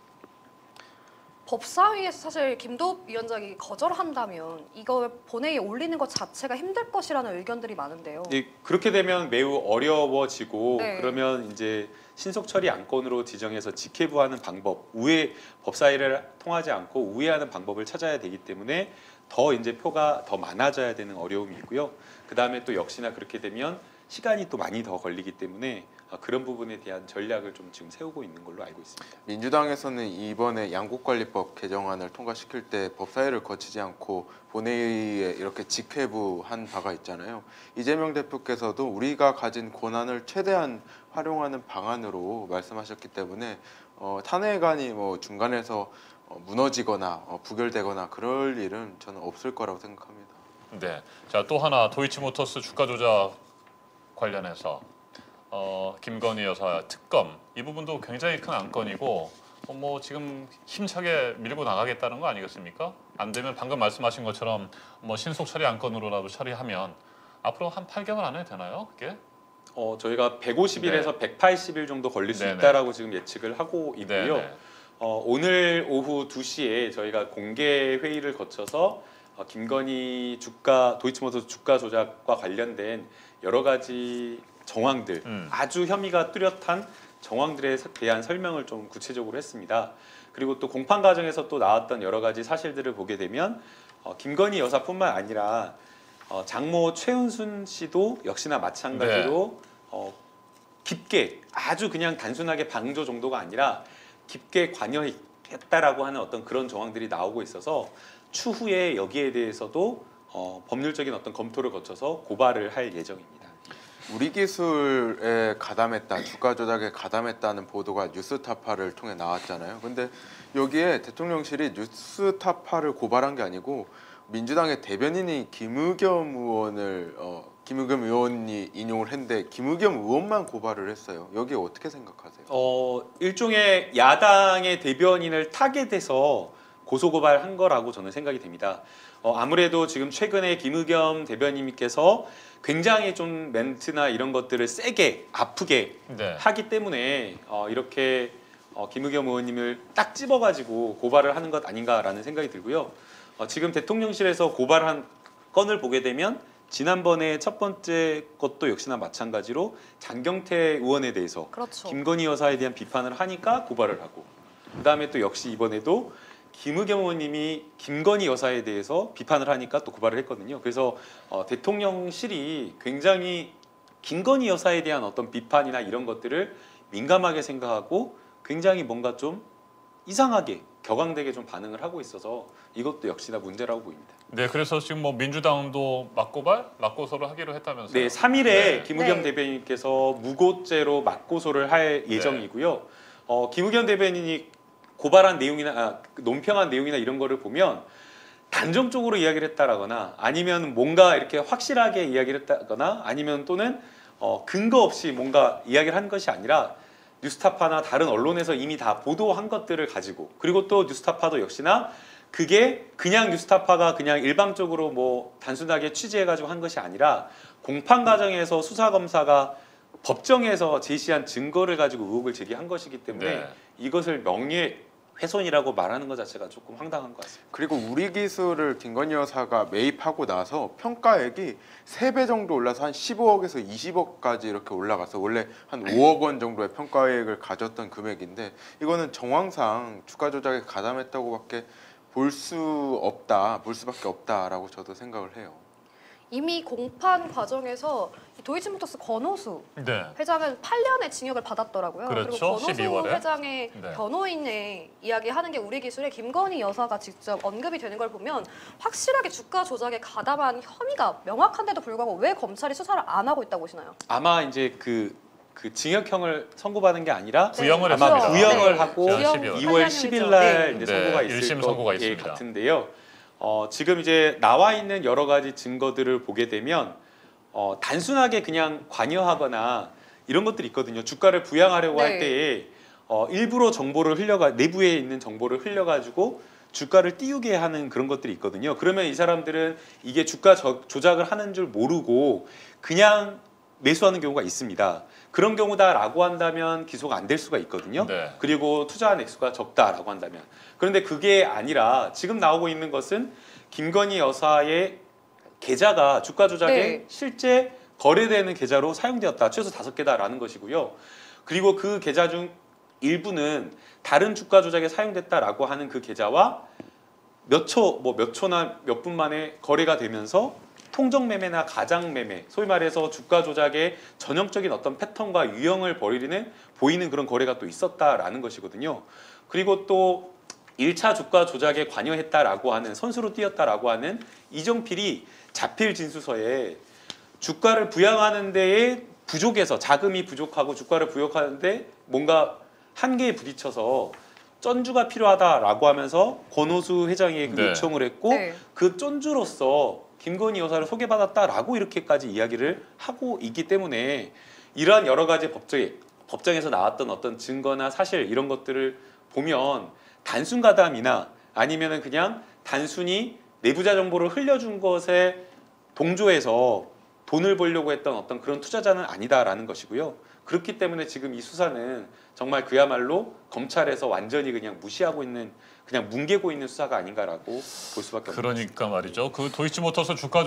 법사위에서 사실 김도읍 위원장이 거절한다면 이걸 본회의에 올리는 것 자체가 힘들 것이라는 의견들이 많은데요. 네, 그렇게 되면 매우 어려워지고 네. 그러면 이제 신속 처리 안건으로 지정해서 직회부하는 방법, 법사위를 통하지 않고 우회하는 방법을 찾아야 되기 때문에 더 이제 표가 더 많아져야 되는 어려움이 있고요. 그 다음에 또 역시나 그렇게 되면 시간이 또 많이 더 걸리기 때문에 그런 부분에 대한 전략을 좀 지금 세우고 있는 걸로 알고 있습니다. 민주당에서는 이번에 양국관리법 개정안을 통과시킬 때 법사위를 거치지 않고 본회의에 이렇게 직회부한 바가 있잖아요. 이재명 대표께서도 우리가 가진 권한을 최대한 활용하는 방안으로 말씀하셨기 때문에 탄핵안이 뭐 중간에서 무너지거나 부결되거나 그럴 일은 저는 없을 거라고 생각합니다. 네. 자, 또 하나 도이치모터스 주가 조작 관련해서 김건희 여사 특검 이 부분도 굉장히 큰 안건이고 뭐 지금 힘차게 밀고 나가겠다는 거 아니겠습니까? 안 되면 방금 말씀하신 것처럼 뭐 신속 처리 안건으로라도 처리하면 앞으로 한 8개월 안에 되나요? 그게? 저희가 150일에서 180일 정도 걸릴 수 네네. 있다라고 지금 예측을 하고 있고요. 네. 오늘 오후 2시에 저희가 공개 회의를 거쳐서 김건희 도이치모터스 주가 조작과 관련된 여러 가지 정황들, 아주 혐의가 뚜렷한 정황들에 대한 설명을 좀 구체적으로 했습니다. 그리고 또 공판 과정에서 또 나왔던 여러 가지 사실들을 보게 되면 김건희 여사뿐만 아니라 장모 최은순 씨도 역시나 마찬가지로 깊게 아주 그냥 단순하게 방조 정도가 아니라 깊게 관여했다라고 하는 어떤 그런 정황들이 나오고 있어서 추후에 여기에 대해서도 법률적인 어떤 검토를 거쳐서 고발을 할 예정입니다. 우리 기술에 가담했다, 주가 조작에 가담했다는 보도가 뉴스타파를 통해 나왔잖아요. 근데 여기에 대통령실이 뉴스타파를 고발한 게 아니고 민주당의 대변인이 김의겸 의원이 인용을 했는데 김의겸 의원만 고발을 했어요. 여기 어떻게 생각하세요? 일종의 야당의 대변인을 타겟해서 고소고발한 거라고 저는 생각이 됩니다. 아무래도 지금 최근에 김의겸 대변인님께서 굉장히 좀 멘트나 이런 것들을 세게 아프게 네. 하기 때문에 이렇게 김의겸 의원님을 딱 집어가지고 고발을 하는 것 아닌가라는 생각이 들고요. 지금 대통령실에서 고발한 건을 보게 되면 지난번에 첫 번째 것도 역시나 마찬가지로 장경태 의원에 대해서 그렇죠. 김건희 여사에 대한 비판을 하니까 고발을 하고, 그다음에 또 역시 이번에도 김의겸 의원님이 김건희 여사에 대해서 비판을 하니까 또 고발을 했거든요. 그래서 대통령실이 굉장히 김건희 여사에 대한 어떤 비판이나 이런 것들을 민감하게 생각하고 굉장히 뭔가 좀 이상하게 격앙되게 좀 반응을 하고 있어서 이것도 역시나 문제라고 보입니다. 네, 그래서 지금 뭐 민주당도 맞고소를 하기로 했다면서요? 네, 3일에 네. 김의겸 네. 대변인께서 무고죄로 맞고소를 할 예정이고요. 김의겸 대변인이 고발한 내용이나 논평한 내용이나 이런 거를 보면 단정적으로 이야기를 했다라거나 아니면 뭔가 이렇게 확실하게 이야기를 했다거나 아니면 또는 근거 없이 뭔가 이야기를 한 것이 아니라 뉴스타파나 다른 언론에서 이미 다 보도한 것들을 가지고, 그리고 또 뉴스타파도 역시나 그게 그냥 뉴스타파가 그냥 일방적으로 뭐 단순하게 취재해가지고 한 것이 아니라 공판 과정에서 수사검사가 법정에서 제시한 증거를 가지고 의혹을 제기한 것이기 때문에 네. 이것을 명예훼손이라고 말하는 것 자체가 조금 황당한 것 같습니다. 그리고 우리 기술을 김건희 여사가 매입하고 나서 평가액이 3배 정도 올라서 한 15억에서 20억까지 이렇게 올라가서 원래 한 5억 원 정도의 평가액을 가졌던 금액인데, 이거는 정황상 주가 조작에 가담했다고밖에 볼 수밖에 없다라고 저도 생각을 해요. 이미 공판 과정에서 이 도이치모터스 권오수 네. 회장은 8년의 징역을 받았더라고요. 그렇죠. 리고 권오수 12월에. 회장의 네. 변호인의 이야기하는 게 우리 기술에 김건희 여사가 직접 언급이 되는 걸 보면 확실하게 주가 조작에 가담한 혐의가 명확한데도 불구하고 왜 검찰이 수사를 안 하고 있다고 보시나요? 아마 이제 그 징역형을 선고받은 게 아니라 구형을 아마 했습니다. 구형을 네. 하고 구형 2월 10일 날 이제 네, 선고가 있을 1심 선고가 있습니다. 같은데요. 지금 이제 나와 있는 여러 가지 증거들을 보게 되면 단순하게 그냥 관여하거나 이런 것들이 있거든요. 주가를 부양하려고 네. 할 때에 일부러 정보를 내부에 있는 정보를 흘려가지고 주가를 띄우게 하는 그런 것들이 있거든요. 그러면 이 사람들은 이게 주가 조작을 하는 줄 모르고 그냥 매수하는 경우가 있습니다. 그런 경우다라고 한다면 기소가 안 될 수가 있거든요. 네. 그리고 투자한 액수가 적다라고 한다면. 그런데 그게 아니라 지금 나오고 있는 것은 김건희 여사의 계좌가 주가 조작에 네. 실제 거래되는 계좌로 사용되었다. 최소 5개다라는 것이고요. 그리고 그 계좌 중 일부는 다른 주가 조작에 사용됐다라고 하는 그 계좌와 몇 초나 몇 분 만에 거래가 되면서 통정 매매나 가장 매매, 소위 말해서 주가 조작의 전형적인 어떤 패턴과 유형을 보이는 그런 거래가 또 있었다라는 것이거든요. 그리고 또 1차 주가 조작에 관여했다라고 하는, 선수로 뛰었다라고 하는 이정필이 자필 진술서에 주가를 부양하는 데에 부족해서, 자금이 부족하고 주가를 부양하는데 뭔가 한계에 부딪혀서 쩐주가 필요하다라고 하면서 권오수 회장에게 네. 요청을 했고 네. 그 쩐주로서 김건희 여사를 소개받았다라고 이렇게까지 이야기를 하고 있기 때문에 이러한 여러 가지 법정에서 나왔던 어떤 증거나 사실 이런 것들을 보면 단순 가담이나 아니면은 그냥 단순히 내부자 정보를 흘려준 것에 동조해서 돈을 벌려고 했던 어떤 그런 투자자는 아니다라는 것이고요. 그렇기 때문에 지금 이 수사는 정말 그야말로 검찰에서 완전히 그냥 무시하고 있는, 그냥 뭉개고 있는 수사가 아닌가라고 볼 수밖에 없는 그러니까 말이죠. 그 도이치모터스 주가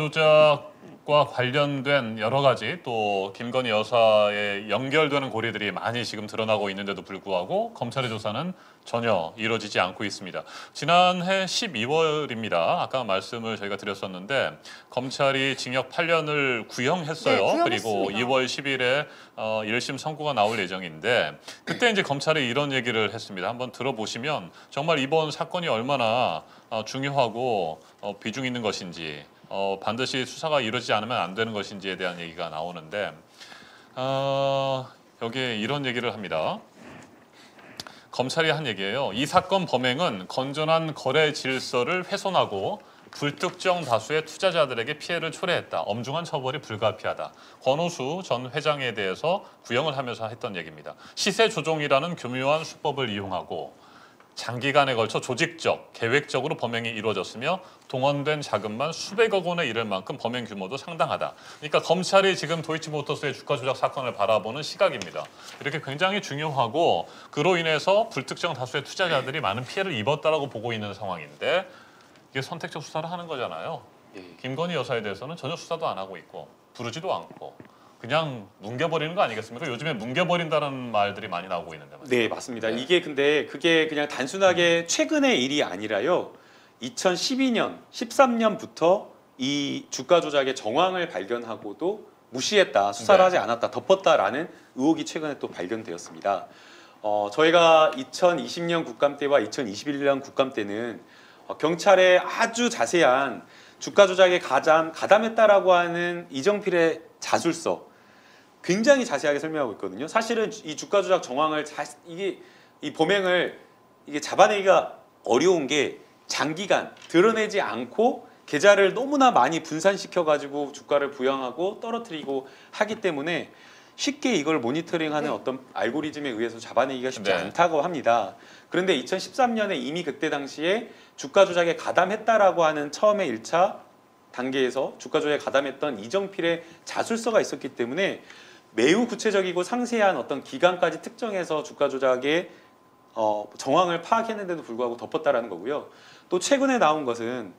조작과 관련된 여러 가지 또 김건희 여사에 연결되는 고리들이 많이 지금 드러나고 있는데도 불구하고 검찰의 조사는 전혀 이루어지지 않고 있습니다. 지난해 12월입니다. 아까 말씀을 저희가 드렸었는데 검찰이 징역 8년을 구형했어요. 네, 그리고 구형했습니다. 2월 10일에 1심 선고가 나올 예정인데 그때 이제 검찰이 이런 얘기를 했습니다. 한번 들어보시면 정말 이번 사건이 얼마나 중요하고 비중 있는 것인지 반드시 수사가 이루어지지 않으면 안 되는 것인지에 대한 얘기가 나오는데 여기에 이런 얘기를 합니다. 검찰이 한 얘기예요. 이 사건 범행은 건전한 거래 질서를 훼손하고 불특정 다수의 투자자들에게 피해를 초래했다. 엄중한 처벌이 불가피하다. 권오수 전 회장에 대해서 구형을 하면서 했던 얘기입니다. 시세 조종이라는 교묘한 수법을 이용하고 장기간에 걸쳐 조직적, 계획적으로 범행이 이루어졌으며 동원된 자금만 수백억 원에 이를 만큼 범행 규모도 상당하다. 그러니까 검찰이 지금 도이치모터스의 주가 조작 사건을 바라보는 시각입니다. 이렇게 굉장히 중요하고 그로 인해서 불특정 다수의 투자자들이 많은 피해를 입었다라고 보고 있는 상황인데 이게 선택적 수사를 하는 거잖아요. 예. 김건희 여사에 대해서는 전혀 수사도 안 하고 있고 부르지도 않고 그냥 뭉개버리는 거 아니겠습니까? 요즘에 뭉개버린다는 말들이 많이 나오고 있는데 말이죠. 네, 맞습니다. 네. 이게 근데 그게 그냥 단순하게 최근의 일이 아니라요. 2012년, 13년부터 이 주가 조작의 정황을 발견하고도 무시했다, 수사를 네. 하지 않았다, 덮었다라는 의혹이 최근에 또 발견되었습니다. 저희가 2020년 국감 때와 2021년 국감 때는 경찰의 아주 자세한 주가 조작에 가담했다라고 하는 이정필의 자술서 굉장히 자세하게 설명하고 있거든요. 사실은 이 주가 조작 정황을 이 범행을 이게 잡아내기가 어려운 게 장기간 드러내지 않고 계좌를 너무나 많이 분산시켜 가지고 주가를 부양하고 떨어뜨리고 하기 때문에 쉽게 이걸 모니터링하는 네. 어떤 알고리즘에 의해서 잡아내기가 쉽지 네. 않다고 합니다. 그런데 2013년에 이미 그때 당시에 주가 조작에 가담했다라고 하는 처음에 1차 단계에서 주가 조작에 가담했던 이정필의 자술서가 있었기 때문에 매우 구체적이고 상세한 어떤 기간까지 특정해서 주가 조작의 정황을 파악했는데도 불구하고 덮었다라는 거고요. 또 최근에 나온 것은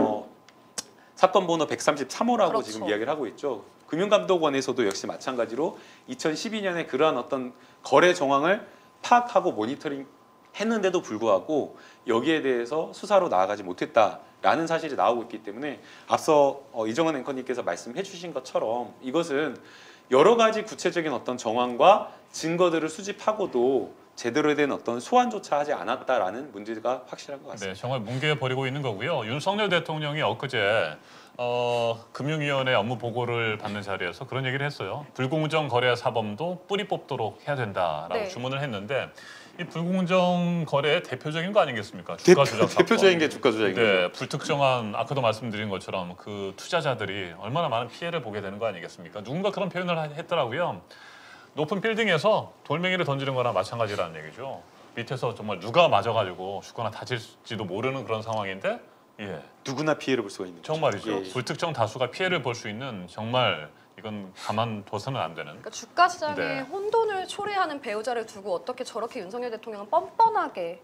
사건 번호 133호라고 그렇죠. 지금 이야기를 하고 있죠. 금융감독원에서도 역시 마찬가지로 2012년에 그러한 어떤 거래 정황을 파악하고 모니터링 했는데도 불구하고 여기에 대해서 수사로 나아가지 못했다라는 사실이 나오고 있기 때문에 앞서 이정은 앵커님께서 말씀해 주신 것처럼 이것은 여러 가지 구체적인 어떤 정황과 증거들을 수집하고도 제대로 된 어떤 소환조차 하지 않았다라는 문제가 확실한 것 같습니다. 네, 정말 뭉개버리고 있는 거고요. 윤석열 대통령이 엊그제 금융위원회 업무 보고를 받는 자리에서 그런 얘기를 했어요. 불공정 거래 사범도 뿌리 뽑도록 해야 된다라고 네. 주문을 했는데 이 불공정 거래의 대표적인 거 아니겠습니까? 주가 조작 사건. 대표적인 게 주가 조작인 거죠. 네, 불특정한 아까도 말씀드린 것처럼 그 투자자들이 얼마나 많은 피해를 보게 되는 거 아니겠습니까? 누군가 그런 표현을 했더라고요. 높은 빌딩에서 돌멩이를 던지는 거나 마찬가지라는 얘기죠. 밑에서 정말 누가 맞아가지고 죽거나 다칠지도 모르는 그런 상황인데 예, 누구나 피해를 볼 수가 있는 거죠. 정말이죠. 예. 불특정 다수가 피해를 볼 수 있는 정말 이건 가만둬서는 안 되는. 그러니까 주가 시장에 네. 혼돈을 초래하는 배우자를 두고 어떻게 저렇게 윤석열 대통령은 뻔뻔하게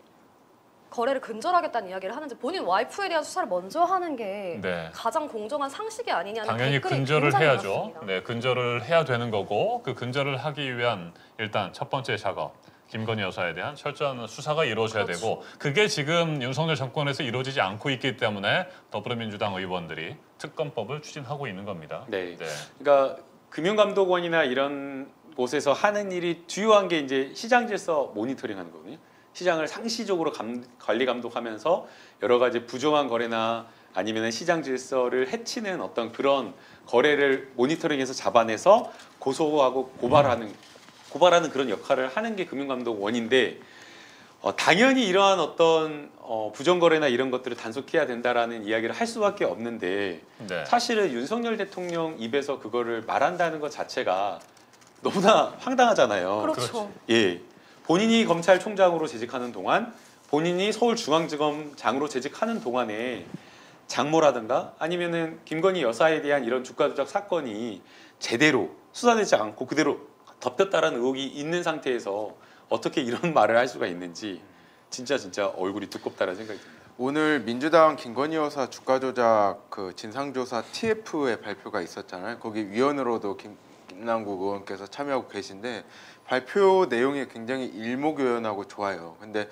거래를 근절하겠다는 이야기를 하는지 본인 와이프에 대한 수사를 먼저 하는 게 네. 가장 공정한 상식이 아니냐는 당연히 댓글이 근절을 굉장히 해야죠. 많았습니다. 네, 근절을 해야 되는 거고 그 근절을 하기 위한 일단 첫 번째 작업. 김건희 여사에 대한 철저한 수사가 이루어져야 그렇죠. 되고 그게 지금 윤석열 정권에서 이루어지지 않고 있기 때문에 더불어민주당 의원들이 특검법을 추진하고 있는 겁니다. 네. 그러니까 금융감독원이나 이런 곳에서 하는 일이 주요한 게 이제 시장 질서 모니터링하는 거거든요. 시장을 상시적으로 관리 감독하면서 여러 가지 부정한 거래나 아니면 시장 질서를 해치는 어떤 그런 거래를 모니터링해서 잡아내서 고소하고 고발하는 그런 역할을 하는 게 금융감독원인데 당연히 이러한 어떤 부정거래나 이런 것들을 단속해야 된다라는 이야기를 할 수밖에 없는데 네. 사실은 윤석열 대통령 입에서 그거를 말한다는 것 자체가 너무나 황당하잖아요. 그렇죠. 예, 본인이 검찰총장으로 재직하는 동안 본인이 서울중앙지검장으로 재직하는 동안에 장모라든가 아니면은 김건희 여사에 대한 이런 주가 조작 사건이 제대로 수사되지 않고 그대로 덮였다라는 의혹이 있는 상태에서 어떻게 이런 말을 할 수가 있는지 진짜 얼굴이 두껍다는 생각이 듭니다. 오늘 민주당 김건희 여사 주가 조작 그 진상조사 TF의 발표가 있었잖아요. 거기 위원으로도 김남국 의원께서 참여하고 계신데 발표 내용이 굉장히 일목요연하고 좋아요. 근데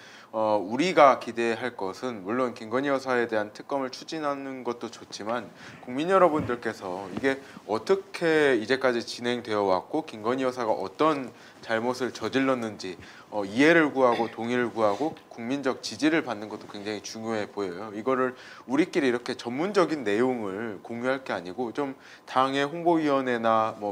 우리가 기대할 것은 물론 김건희 여사에 대한 특검을 추진하는 것도 좋지만 국민 여러분들께서 이게 어떻게 이제까지 진행되어 왔고 김건희 여사가 어떤 잘못을 저질렀는지 이해를 구하고 동의를 구하고 국민적 지지를 받는 것도 굉장히 중요해 보여요. 이거를 우리끼리 이렇게 전문적인 내용을 공유할 게 아니고 좀 당의 홍보위원회나 뭐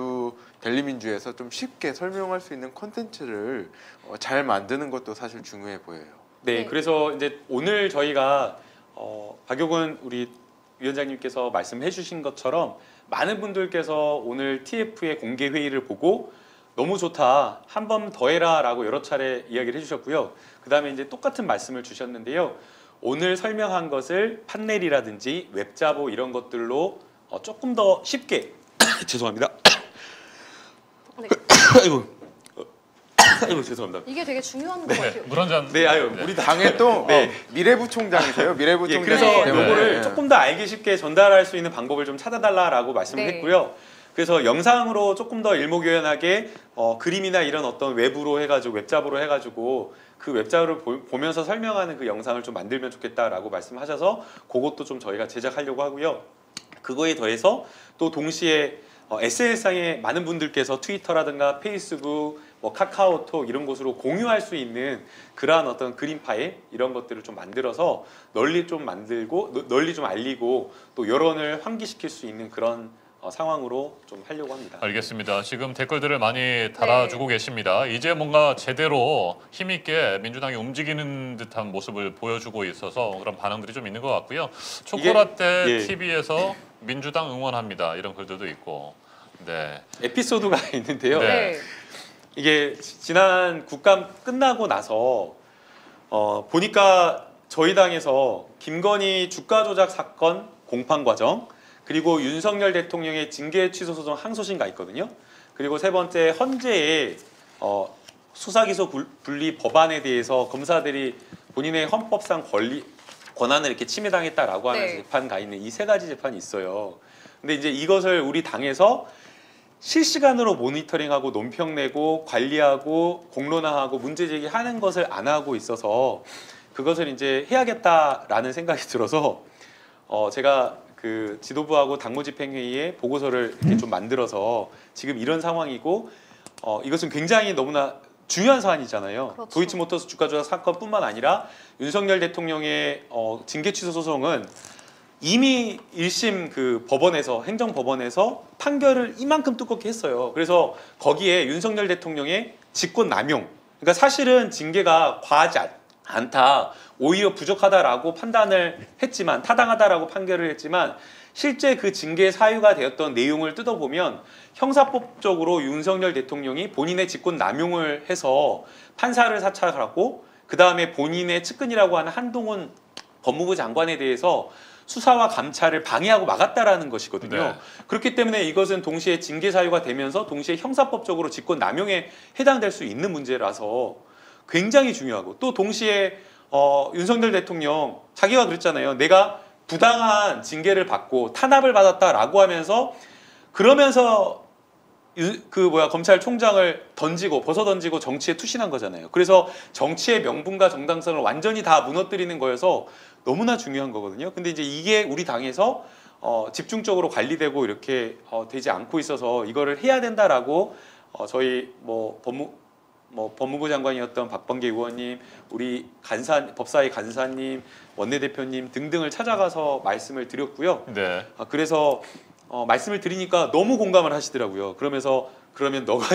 델리민주에서 좀 쉽게 설명할 수 있는 콘텐츠를 잘 만드는 것도 사실 중요해 보여요. 네, 네. 그래서 이제 오늘 저희가 박용훈 우리 위원장님께서 말씀해 주신 것처럼 많은 분들께서 오늘 TF의 공개 회의를 보고 너무 좋다, 한 번 더 해라라고 여러 차례 이야기를 해주셨고요. 그 다음에 이제 똑같은 말씀을 주셨는데요. 오늘 설명한 것을 판넬이라든지 웹자보 이런 것들로 조금 더 쉽게 죄송합니다. 네. 아이고 아이고 죄송합니다. 이게 되게 중요한 것 네, 같아요. 물 한 잔. 네, 아유 우리 당에 또 네. 미래부총장이세요. 예, 미래부총장. 그래서 때문에. 요거를 네. 조금 더 알기 쉽게 전달할 수 있는 방법을 좀 찾아달라라고 말씀을 네. 했고요. 그래서 영상으로 조금 더 일목요연하게 그림이나 이런 어떤 웹으로 해가지고 웹잡으로 해가지고 그 웹잡을 보면서 설명하는 그 영상을 좀 만들면 좋겠다라고 말씀하셔서 그것도 좀 저희가 제작하려고 하고요. 그거에 더해서 또 동시에 SNS상에 많은 분들께서 트위터라든가 페이스북, 뭐 카카오톡 이런 곳으로 공유할 수 있는 그러한 어떤 그림 파일 이런 것들을 좀 만들어서 널리 좀 만들고 널리 좀 알리고 또 여론을 환기시킬 수 있는 그런 상황으로 좀 하려고 합니다. 알겠습니다. 지금 댓글들을 많이 달아주고 계십니다. 이제 뭔가 제대로 힘있게 민주당이 움직이는 듯한 모습을 보여주고 있어서 그런 반응들이 좀 있는 것 같고요. 초코라떼 예. TV에서 민주당 응원합니다. 이런 글들도 있고. 네. 에피소드가 있는데요. 네. 네. 이게 지난 국감 끝나고 나서 보니까 저희 당에서 김건희 주가 조작 사건 공판 과정 그리고 윤석열 대통령의 징계 취소 소송 항소심가 있거든요. 그리고 세 번째 헌재의 수사기소 분리 법안에 대해서 검사들이 본인의 헌법상 권한을 이렇게 침해당했다라고 하는 네. 재판 가 있는 이 세 가지 재판이 있어요. 근데 이제 이것을 우리 당에서 실시간으로 모니터링하고 논평 내고 관리하고 공론화하고 문제 제기하는 것을 안 하고 있어서 그것을 이제 해야겠다라는 생각이 들어서 제가 그 지도부하고 당무집행회의에 보고서를 이렇게 좀 만들어서 지금 이런 상황이고 이것은 굉장히 너무나 중요한 사안이잖아요. 그렇죠. 도이치모터스 주가 조작 사건뿐만 아니라 윤석열 대통령의 징계 취소 소송은 이미 1심 그 법원에서 행정법원에서 판결을 이만큼 두껍게 했어요. 그래서 거기에 윤석열 대통령의 직권 남용, 그러니까 사실은 징계가 과하지 않다, 오히려 부족하다라고 판단을 했지만 타당하다라고 판결을 했지만 실제 그 징계 사유가 되었던 내용을 뜯어보면 형사법적으로 윤석열 대통령이 본인의 직권 남용을 해서 판사를 사찰하고 그 다음에 본인의 측근이라고 하는 한동훈 법무부 장관에 대해서 수사와 감찰을 방해하고 막았다라는 것이거든요. 네. 그렇기 때문에 이것은 동시에 징계 사유가 되면서 동시에 형사법적으로 직권 남용에 해당될 수 있는 문제라서 굉장히 중요하고 또 동시에 윤석열 대통령 자기가 그랬잖아요. 내가 부당한 징계를 받고 탄압을 받았다라고 하면서 그러면서 검찰총장을 벗어 던지고 정치에 투신한 거잖아요. 그래서 정치의 명분과 정당성을 완전히 다 무너뜨리는 거여서 너무나 중요한 거거든요. 근데 이제 이게 우리 당에서 집중적으로 관리되고 이렇게 되지 않고 있어서 이거를 해야 된다라고 저희 법무부 장관이었던 박범계 의원님, 우리 법사위 간사님, 원내대표님 등등을 찾아가서 말씀을 드렸고요. 네. 그래서 말씀을 드리니까 너무 공감을 하시더라고요. 그러면 너가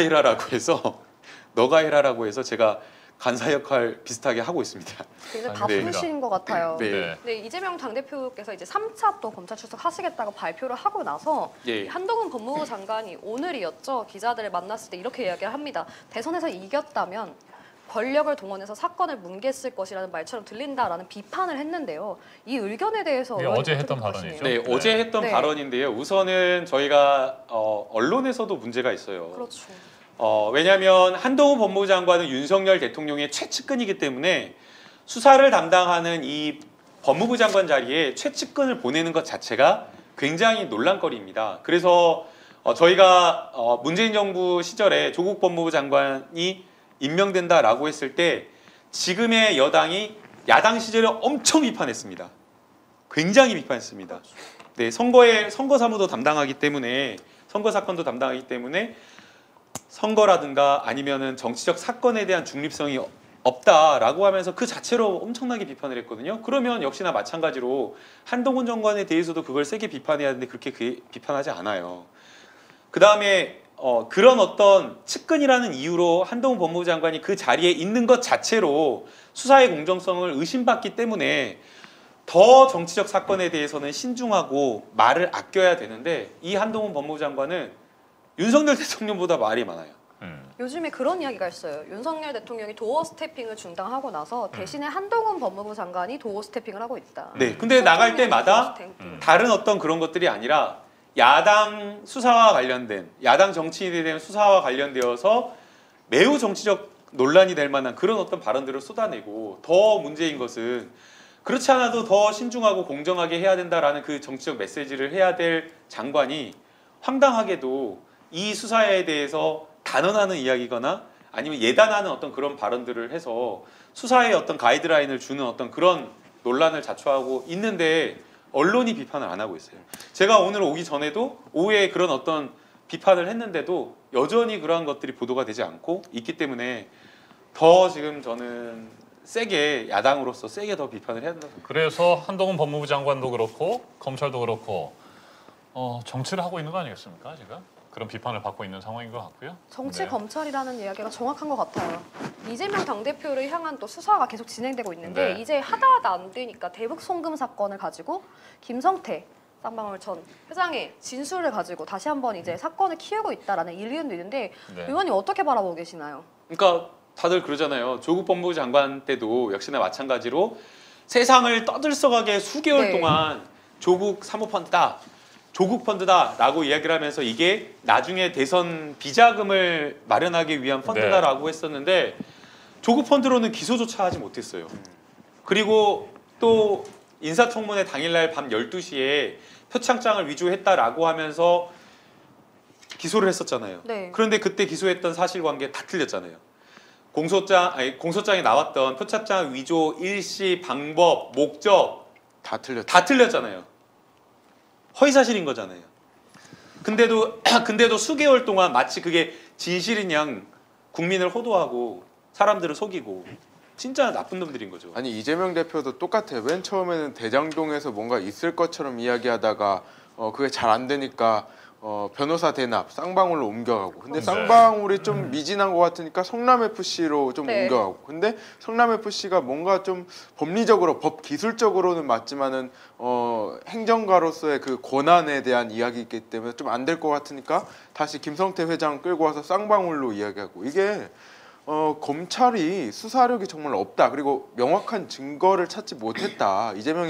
해라라고 해서 제가 간사 역할 비슷하게 하고 있습니다. 굉장히 네. 바쁘신 것 같아요. 네. 네. 네, 이재명 당대표께서 이제 3차 또 검찰 출석하시겠다고 발표를 하고 나서 예. 한동훈 법무부 장관이 오늘이었죠. 기자들을 만났을 때 이렇게 이야기를 합니다. 대선에서 이겼다면 권력을 동원해서 사건을 뭉갰을 것이라는 말처럼 들린다라는 비판을 했는데요. 이 의견에 대해서 이게 어제 했던 발언이죠. 네, 네. 어제 했던 네. 발언인데요. 우선은 저희가 언론에서도 문제가 있어요. 그렇죠. 왜냐하면 한동훈 법무부 장관은 윤석열 대통령의 최측근이기 때문에 수사를 담당하는 이 법무부 장관 자리에 최측근을 보내는 것 자체가 굉장히 논란거리입니다. 그래서 저희가 문재인 정부 시절에 조국 법무부 장관이 임명된다라고 했을 때 지금의 여당이 야당 시절에 엄청 비판했습니다. 굉장히 비판했습니다. 네, 선거 사무도 담당하기 때문에 선거 사건도 담당하기 때문에 선거라든가 아니면은 정치적 사건에 대한 중립성이 없다라고 하면서 그 자체로 엄청나게 비판을 했거든요. 그러면 역시나 마찬가지로 한동훈 장관에 대해서도 그걸 세게 비판해야 하는데 그렇게 비판하지 않아요. 그 다음에 그런 어떤 측근이라는 이유로 한동훈 법무부 장관이 그 자리에 있는 것 자체로 수사의 공정성을 의심받기 때문에 더 정치적 사건에 대해서는 신중하고 말을 아껴야 되는데 이 한동훈 법무부 장관은 윤석열 대통령보다 말이 많아요. 요즘에 그런 이야기가 있어요. 윤석열 대통령이 도어 스태핑을 중단하고 나서 대신에 한동훈 법무부 장관이 도어 스태핑을 하고 있다. 네, 근데 나갈 때마다 도어 스태핑. 다른 어떤 그런 것들이 아니라 야당 수사와 관련된 야당 정치인에 대한 수사와 관련되어서 매우 정치적 논란이 될 만한 그런 어떤 발언들을 쏟아내고 더 문제인 것은 그렇지 않아도 더 신중하고 공정하게 해야 된다라는 그 정치적 메시지를 해야 될 장관이 황당하게도 이 수사에 대해서 단언하는 이야기거나 아니면 예단하는 어떤 그런 발언들을 해서 수사에 어떤 가이드라인을 주는 어떤 그런 논란을 자초하고 있는데 언론이 비판을 안 하고 있어요. 제가 오늘 오기 전에도 오후에 그런 어떤 비판을 했는데도 여전히 그러한 것들이 보도가 되지 않고 있기 때문에 더 지금 저는 세게 야당으로서 세게 더 비판을 해야 된다. 그래서 한동훈 법무부 장관도 그렇고 검찰도 그렇고 정치를 하고 있는 거 아니겠습니까? 지금 그런 비판을 받고 있는 상황인 것 같고요. 정치 네. 검찰이라는 이야기가 정확한 것 같아요. 이재명 당대표를 향한 또 수사가 계속 진행되고 있는데 네. 이제 하다 안 되니까 대북 송금 사건을 가지고 김성태 쌍방울 전 회장의 진술을 가지고 다시 한번 이제 사건을 키우고 있다라는 일리언도 있는데 네. 의원님 어떻게 바라보고 계시나요? 그러니까 다들 그러잖아요. 조국 법무부 장관 때도 역시나 마찬가지로 세상을 떠들썩하게 수개월 네. 동안 조국 사모펀드다, 조국 펀드다라고 이야기를 하면서 이게 나중에 대선 비자금을 마련하기 위한 펀드다라고 했었는데 조국 펀드로는 기소조차 하지 못했어요. 그리고 또 인사청문회 당일날 밤 12시에 표창장을 위조했다라고 하면서 기소를 했었잖아요. 네. 그런데 그때 기소했던 사실관계 다 틀렸잖아요. 공소장에 나왔던 표창장 위조 일시, 방법, 목적 다 틀렸죠. 다 틀렸잖아요. 허위사실인 거잖아요. 근데도 수개월 동안 마치 그게 진실인 양 국민을 호도하고 사람들을 속이고 진짜 나쁜 놈들인 거죠. 아니 이재명 대표도 똑같아요. 맨 처음에는 대장동에서 뭔가 있을 것처럼 이야기하다가 그게 잘 안 되니까 변호사 대납 쌍방울로 옮겨가고 근데 네. 쌍방울이 좀 미진한 것 같으니까 성남FC로 좀 네. 옮겨가고 근데 성남FC가 뭔가 좀 법리적으로 법 기술적으로는 맞지만은 행정가로서의 그 권한에 대한 이야기이기 때문에 좀 안 될 것 같으니까 다시 김성태 회장 끌고 와서 쌍방울로 이야기하고 이게 검찰이 수사력이 정말 없다. 그리고 명확한 증거를 찾지 못했다. 이재명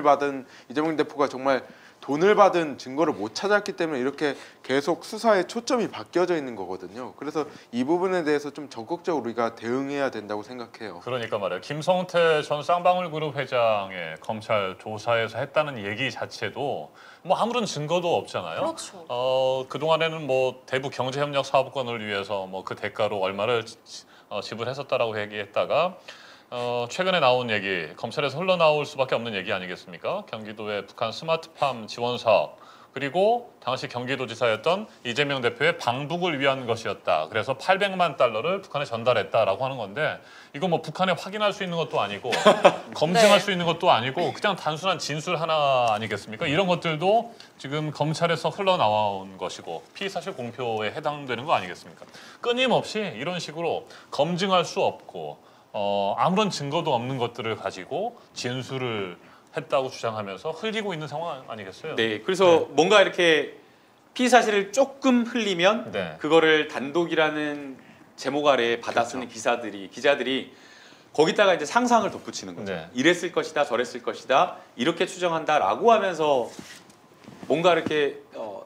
대표가 정말 돈을 받은 증거를 못 찾았기 때문에 이렇게 계속 수사에 초점이 바뀌어져 있는 거거든요. 그래서 이 부분에 대해서 좀 적극적으로 우리가 대응해야 된다고 생각해요. 그러니까 말이에요. 김성태 전 쌍방울그룹 회장의 검찰 조사에서 했다는 얘기 자체도 뭐 아무런 증거도 없잖아요. 그렇죠. 그동안에는 뭐 대북 경제협력 사업권을 위해서 뭐 그 대가로 얼마를 지불했었다라고 얘기했다가 최근에 나온 얘기, 검찰에서 흘러나올 수밖에 없는 얘기 아니겠습니까? 경기도의 북한 스마트팜 지원 사업, 그리고 당시 경기도지사였던 이재명 대표의 방북을 위한 것이었다. 그래서 800만 달러를 북한에 전달했다라고 하는 건데 이거 뭐 북한에 확인할 수 있는 것도 아니고 검증할 네. 수 있는 것도 아니고 그냥 단순한 진술 하나 아니겠습니까? 이런 것들도 지금 검찰에서 흘러나온 것이고 피의사실 공표에 해당되는 거 아니겠습니까? 끊임없이 이런 식으로 검증할 수 없고 아무런 증거도 없는 것들을 가지고 진술을 했다고 주장하면서 흘리고 있는 상황 아니겠어요? 네, 그래서 뭔가 이렇게 피의 사실을 조금 흘리면 네. 그거를 단독이라는 제목 아래 받아 쓰는 기자들이 거기다가 이제 상상을 덧붙이는 거죠. 네. 이랬을 것이다, 저랬을 것이다, 이렇게 추정한다라고 하면서 뭔가 이렇게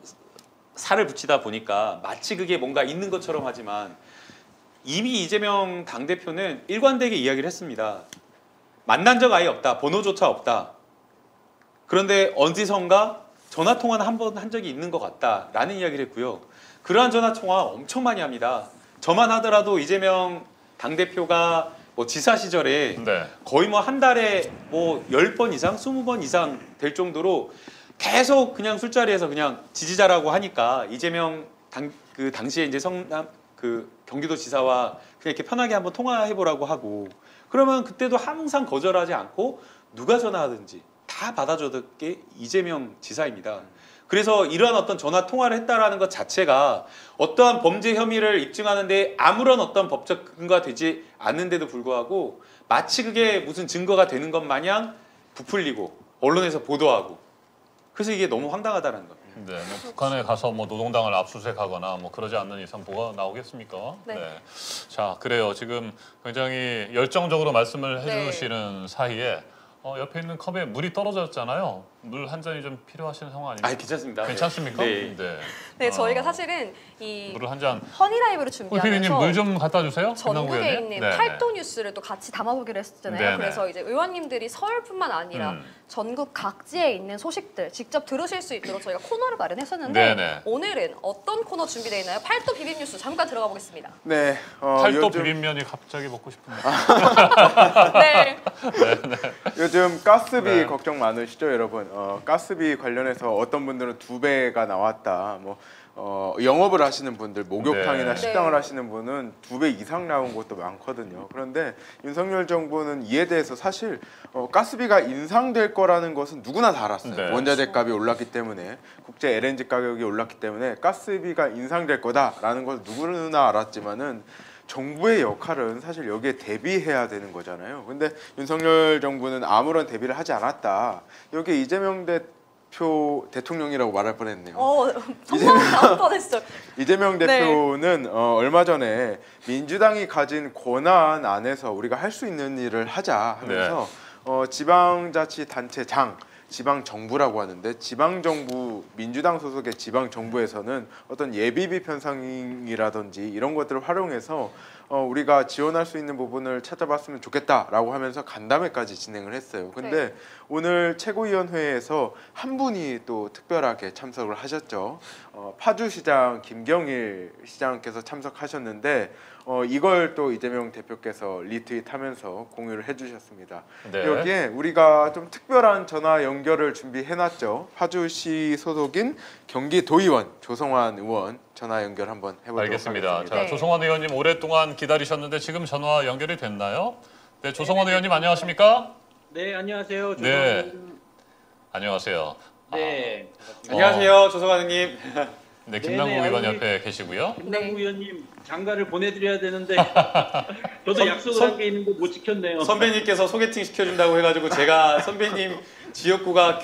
살을 붙이다 보니까 마치 그게 뭔가 있는 것처럼 하지만 이미 이재명 당대표는 일관되게 이야기를 했습니다. 만난 적 아예 없다. 번호조차 없다. 그런데 어디선가 전화통화는 한 번 한 적이 있는 것 같다라는 이야기를 했고요. 그러한 전화통화 엄청 많이 합니다. 저만 하더라도 이재명 당대표가 뭐 지사 시절에 네. 거의 뭐 한 달에 뭐 10번 이상, 20번 이상 될 정도로 계속 그냥 술자리에서 그냥 지지자라고 하니까 이재명 당시에 이제 성남 경기도 지사와 그냥 이렇게 편하게 한번 통화해보라고 하고 그러면 그때도 항상 거절하지 않고 누가 전화하든지 다 받아줬던 게 이재명 지사입니다. 그래서 이러한 어떤 전화 통화를 했다라는 것 자체가 어떠한 범죄 혐의를 입증하는데 아무런 어떤 법적 근거가 되지 않는데도 불구하고 마치 그게 무슨 증거가 되는 것 마냥 부풀리고 언론에서 보도하고 그래서 이게 너무 황당하다는 겁니다. 네, 뭐 북한에 가서 뭐 노동당을 압수수색하거나 뭐 그러지 않는 이상 뭐가 나오겠습니까? 네. 자, 그래요. 지금 굉장히 열정적으로 말씀을 네. 해주시는 사이에 옆에 있는 컵에 물이 떨어졌잖아요. 물 한 잔이 좀 필요하신 상황 아닙니까? 아, 괜찮습니다. 괜찮습니까? 네. 네. 네, 저희가 사실은 이 물을 한 잔. 허니라이브를 피디님 준비하면서 물 좀 갖다 주세요. 전국에 김남국 있는 의원님. 팔도 뉴스를 또 같이 담아보기로 했었잖아요. 네네. 그래서 이제 의원님들이 서울뿐만 아니라 전국 각지에 있는 소식들 직접 들으실 수 있도록 저희가 코너를 마련했었는데 네네. 오늘은 어떤 코너 준비되어 있나요? 팔도 비빔 뉴스 잠깐 들어가 보겠습니다. 네, 팔도 요즘, 비빔면이 갑자기 먹고 싶은데. 네. 요즘 가스비 네. 걱정 많으시죠, 여러분? 가스비 관련해서 어떤 분들은 2배가 나왔다. 뭐 영업을 하시는 분들, 목욕탕이나 네. 식당을 네. 하시는 분은 2배 이상 나온 곳도 많거든요. 그런데 윤석열 정부는 이에 대해서 사실 가스비가 인상될 거라는 것은 누구나 다 알았어요. 네. 원자재 값이 올랐기 때문에, 국제 LNG 가격이 올랐기 때문에 가스비가 인상될 거다라는 것을 누구나 알았지만은 정부의 역할은 사실 여기에 대비해야 되는 거잖아요. 근데 윤석열 정부는 아무런 대비를 하지 않았다. 여기 이재명 대통령이라고 말할 뻔했네요. 정말 나올 뻔했어요. 이재명 네. 대표는 얼마 전에 민주당이 가진 권한 안에서 우리가 할 수 있는 일을 하자 하면서 지방자치단체장, 지방정부라고 하는데 지방정부, 민주당 소속의 지방정부에서는 어떤 예비비 편성이라든지 이런 것들을 활용해서 우리가 지원할 수 있는 부분을 찾아봤으면 좋겠다라고 하면서 간담회까지 진행을 했어요. 근데 네. 오늘 최고위원회에서 한 분이 또 특별하게 참석을 하셨죠. 파주시장 김경일 시장께서 참석하셨는데 이걸 또 이재명 대표께서 리트윗하면서 공유를 해주셨습니다. 네. 여기에 우리가 좀 특별한 전화 연결을 준비해놨죠. 파주시 소속인 경기도의원 조성환 의원 전화 연결 한번 해보도록 알겠습니다. 하겠습니다. 자, 네. 조성원 의원님 오랫동안 기다리셨는데 지금 전화 연결이 됐나요? 네, 조성원 의원님 안녕하십니까? 네, 안녕하세요. 네. 조성환. 안녕하세요. 네. 안녕하세요, 조성환님. 네, 김남국 네네, 의원 아니, 옆에 계시고요. 김남국 의원님 장가를 보내드려야 되는데 저도 약속을 선- 한 게 있는데 못 지켰네요. 선배님께서 소개팅 시켜준다고 해가지고 제가 선배님 지역구가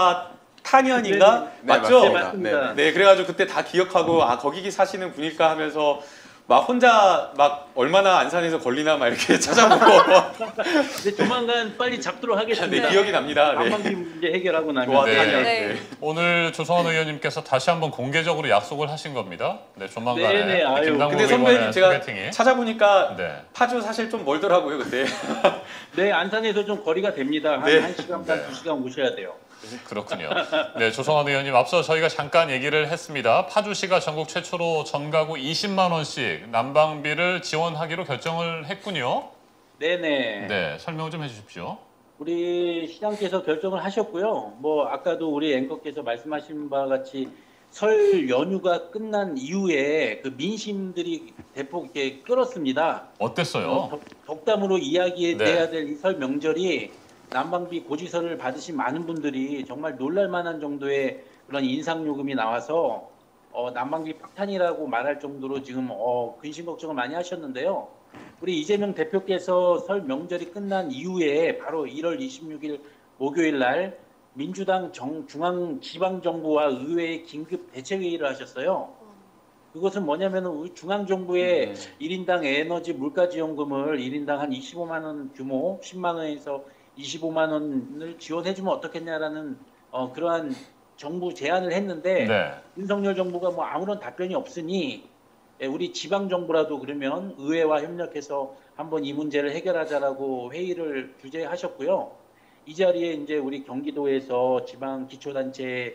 교화탄현인가? 네, 맞죠? 네, 맞습니다. 맞습니다. 네, 그래가지고 그때 다 기억하고 거기 사시는 분일까 하면서 막 혼자 막 얼마나 안산에서 걸리나 막 이렇게 찾아보고 근데 조만간 빨리 잡도록 하겠습니다. 네, 기억이 납니다. 네. 난방비 문제 해결하고 나면. 교화탄현. 네. 네. 오늘 조성원 의원님께서 다시 한번 공개적으로 약속을 하신 겁니다. 네, 조만간에 네네, 아유. 김남국 근데 선배님 의원의 제가 소개팅이. 찾아보니까 네. 파주 사실 좀 멀더라고요 그때. 네, 안산에서 좀 거리가 됩니다. 한 네. 1시간 반, 네. 2시간 오셔야 돼요. 그렇군요. 네, 조성환 의원님 앞서 저희가 잠깐 얘기를 했습니다. 파주시가 전국 최초로 전가구 20만 원씩 난방비를 지원하기로 결정을 했군요. 네네. 네, 설명 좀 해주십시오. 우리 시장께서 결정을 하셨고요. 뭐 아까도 우리 앵커께서 말씀하신 바와 같이 설 연휴가 끝난 이후에 그 민심들이 대폭 이렇게 끌었습니다. 어땠어요? 덕담으로 이야기돼야 네. 될 이 설 명절이 난방비 고지서를 받으신 많은 분들이 정말 놀랄만한 정도의 그런 인상 요금이 나와서 난방비 폭탄이라고 말할 정도로 지금 근심 걱정을 많이 하셨는데요. 우리 이재명 대표께서 설 명절이 끝난 이후에 바로 1월 26일 목요일 날 민주당 중앙지방정부와 의회의 긴급 대책회의를 하셨어요. 그것은 뭐냐면 우리 중앙정부의 1인당 에너지 물가지원금을 1인당 한 25만 원 규모 10만 원에서 25만 원을 지원해주면 어떻겠냐라는 그러한 정부 제안을 했는데 네. 윤석열 정부가 뭐 아무런 답변이 없으니 우리 지방 정부라도 그러면 의회와 협력해서 한번 이 문제를 해결하자라고 회의를 주재하셨고요. 이 자리에 이제 우리 경기도에서 지방 기초단체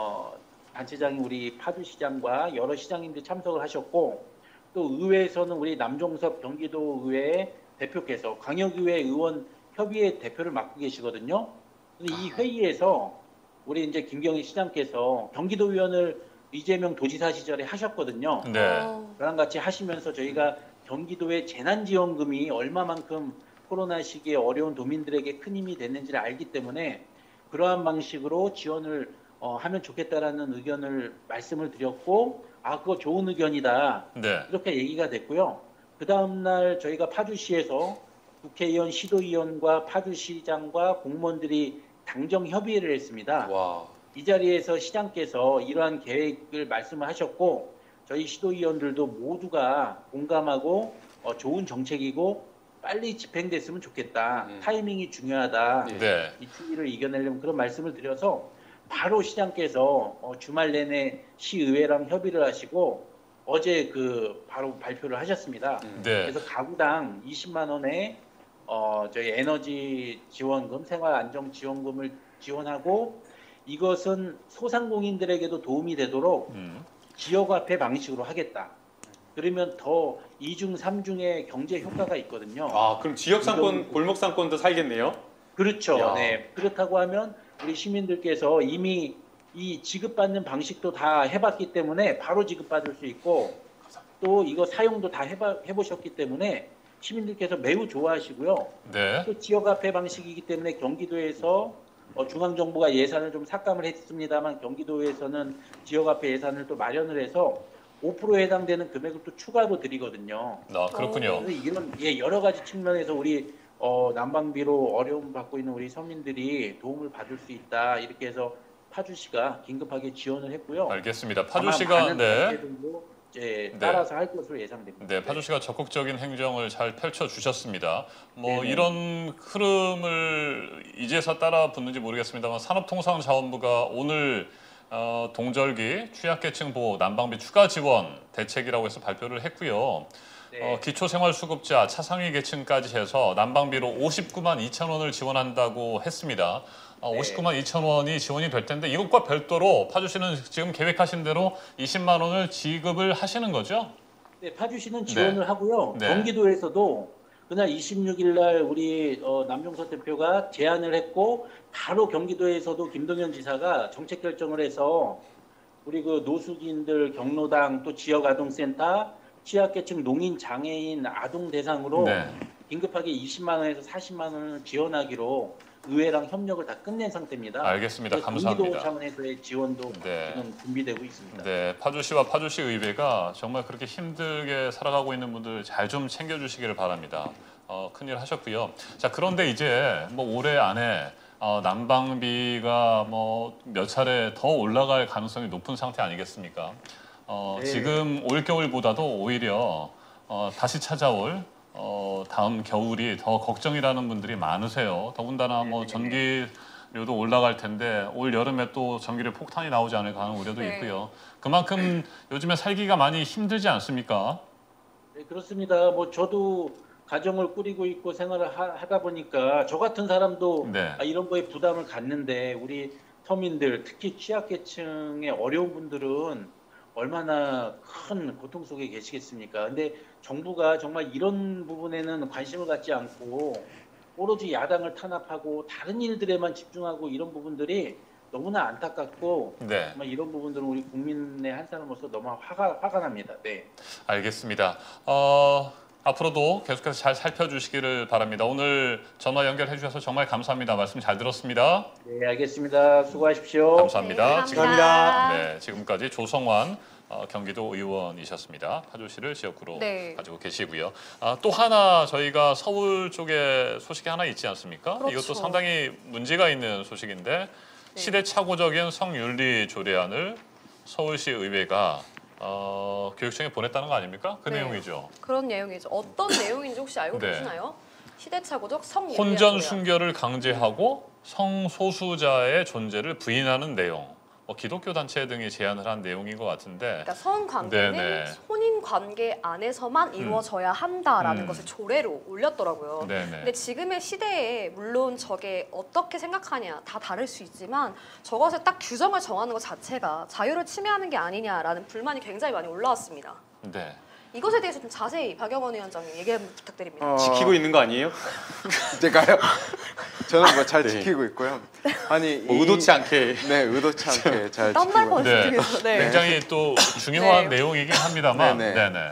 단체장이 우리 파주시장과 여러 시장님들이 참석을 하셨고 또 의회에서는 우리 남종섭 경기도의회 대표께서 광역의회 의원 협의회 대표를 맡고 계시거든요. 근데 이 회의에서 우리 이제 김경희 시장께서 경기도의원을 이재명 도지사 시절에 하셨거든요. 네. 그랑 같이 하시면서 저희가 경기도의 재난지원금이 얼마만큼 코로나 시기에 어려운 도민들에게 큰 힘이 됐는지를 알기 때문에 그러한 방식으로 지원을 하면 좋겠다라는 의견을 말씀을 드렸고 그거 좋은 의견이다. 네. 이렇게 얘기가 됐고요. 그 다음날 저희가 파주시에서 국회의원, 시도의원과 파주시장과 공무원들이 당정 협의회를 했습니다. 와. 이 자리에서 시장께서 이러한 계획을 말씀을 하셨고 저희 시도의원들도 모두가 공감하고 좋은 정책이고 빨리 집행됐으면 좋겠다. 타이밍이 중요하다. 네. 이 추위를 이겨내려면 그런 말씀을 드려서 바로 시장께서 주말 내내 시의회랑 협의를 하시고 어제 바로 발표를 하셨습니다. 네. 그래서 가구당 20만 원의 저희 에너지 지원금, 생활 안정 지원금을 지원하고 이것은 소상공인들에게도 도움이 되도록 지역화폐 방식으로 하겠다. 그러면 더 2중, 3중의 경제 효과가 있거든요. 아, 그럼 지역 상권, 골목 상권도 살겠네요. 그렇죠. 야. 네. 그렇다고 하면 우리 시민들께서 이미 이 지급받는 방식도 다 해봤기 때문에 바로 지급받을 수 있고 또 이거 사용도 다 해보셨기 때문에 시민들께서 매우 좋아하시고요. 네. 또 지역화폐 방식이기 때문에 경기도에서 중앙정부가 예산을 좀 삭감을 했습니다만 경기도에서는 지역화폐 예산을 또 마련을 해서 5%에 해당되는 금액을 또 추가로 드리거든요. 아, 그렇군요. 그래서 이런 여러 가지 측면에서 우리 난방비로 어려움 받고 있는 우리 서민들이 도움을 받을 수 있다. 이렇게 해서 파주시가 긴급하게 지원을 했고요. 알겠습니다. 아마 파주시가 많은 네. 단체들도 이제 따라서 할 것으로 예상됩니다. 네, 파주시가 적극적인 행정을 잘 펼쳐 주셨습니다. 뭐 네네. 이런 흐름을 이제서 따라 붙는지 모르겠습니다만 산업통상자원부가 오늘 동절기 취약계층 보호 난방비 추가 지원 대책이라고 해서 발표를 했고요. 네. 기초생활수급자 차상위 계층까지 해서 난방비로 59만 2천 원을 지원한다고 했습니다. 59만 2천 원이 지원이 될 텐데 이것과 별도로 파주시는 지금 계획하신 대로 20만 원을 지급을 하시는 거죠? 네, 파주시는 지원을 하고요. 네. 경기도에서도 그날 26일 날 우리 남종석 대표가 제안을 했고 바로 경기도에서도 김동연 지사가 정책 결정을 해서 우리 노숙인들 경로당 또 지역아동센터 취약계층 농인 장애인 아동 대상으로 네. 긴급하게 20만 원에서 40만 원을 지원하기로 의회랑 협력을 다 끝낸 상태입니다. 알겠습니다. 그래서 감사합니다. 경기도 차원에서의 지원도 네. 지금 준비되고 있습니다. 네, 파주시와 파주시 의회가 정말 그렇게 힘들게 살아가고 있는 분들 잘 좀 챙겨주시기를 바랍니다. 큰일 하셨고요. 자, 그런데 이제 뭐 올해 안에 난방비가 뭐 몇 차례 더 올라갈 가능성이 높은 상태 아니겠습니까? 네. 지금 올 겨울보다도 오히려 다시 찾아올 다음 겨울이 더 걱정이라는 분들이 많으세요. 더군다나 뭐 전기료도 올라갈 텐데 올 여름에 또 전기료 폭탄이 나오지 않을까 하는 우려도 네. 있고요. 그만큼 요즘에 살기가 많이 힘들지 않습니까? 네, 그렇습니다. 뭐 저도 가정을 꾸리고 있고 생활을 하다 보니까 저 같은 사람도 네. 이런 거에 부담을 갖는데 우리 서민들 특히 취약계층의 어려운 분들은 얼마나 큰 고통 속에 계시겠습니까? 근데 정부가 정말 이런 부분에는 관심을 갖지 않고 오로지 야당을 탄압하고 다른 일들에만 집중하고 이런 부분들이 너무나 안타깝고 네. 정말 이런 부분들은 우리 국민의 한 사람으로서 너무 화가 납니다. 네. 알겠습니다. 앞으로도 계속해서 잘 살펴주시기를 바랍니다. 오늘 전화 연결해 주셔서 정말 감사합니다. 말씀 잘 들었습니다. 네, 알겠습니다. 수고하십시오. 감사합니다. 네, 감사합니다. 네, 지금까지 조성환 경기도 의원이셨습니다. 파주시를 지역구로 네. 가지고 계시고요. 또 하나 저희가 서울 쪽에 소식이 하나 있지 않습니까? 그렇죠. 이것도 상당히 문제가 있는 소식인데 시대착오적인 성윤리 조례안을 서울시 의회가 교육청에 보냈다는 거 아닙니까? 그 네. 내용이죠. 그런 내용이죠. 어떤 내용인지 혹시 알고 네. 계시나요? 시대착오적 성윤리학 혼전 조례안. 순결을 강제하고 성소수자의 존재를 부인하는 내용. 기독교 단체 등이 제안을 한 내용인 것 같은데. 그러니까 성관계는 네네. 혼인 관계 안에서만 이루어져야 한다라는 것을 조례로 올렸더라고요. 네네. 근데 지금의 시대에 물론 저게 어떻게 생각하냐 다 다를 수 있지만 저것을 딱 규정을 정하는 것 자체가 자유를 침해하는 게 아니냐라는 불만이 굉장히 많이 올라왔습니다. 네. 이것에 대해서 좀 자세히 박영원 위원장님 얘기 한번 부탁드립니다. 지키고 있는 거 아니에요? 제가요? 저는 뭐 잘 네. 지키고 있고요. 아니 뭐 의도치 않게. 네, 의도치 않게 잘 땀날 지키고 뻔했어요. 네. 그래서. 네. 굉장히 또 중요한 네. 내용이긴 합니다만. 네네. 네네.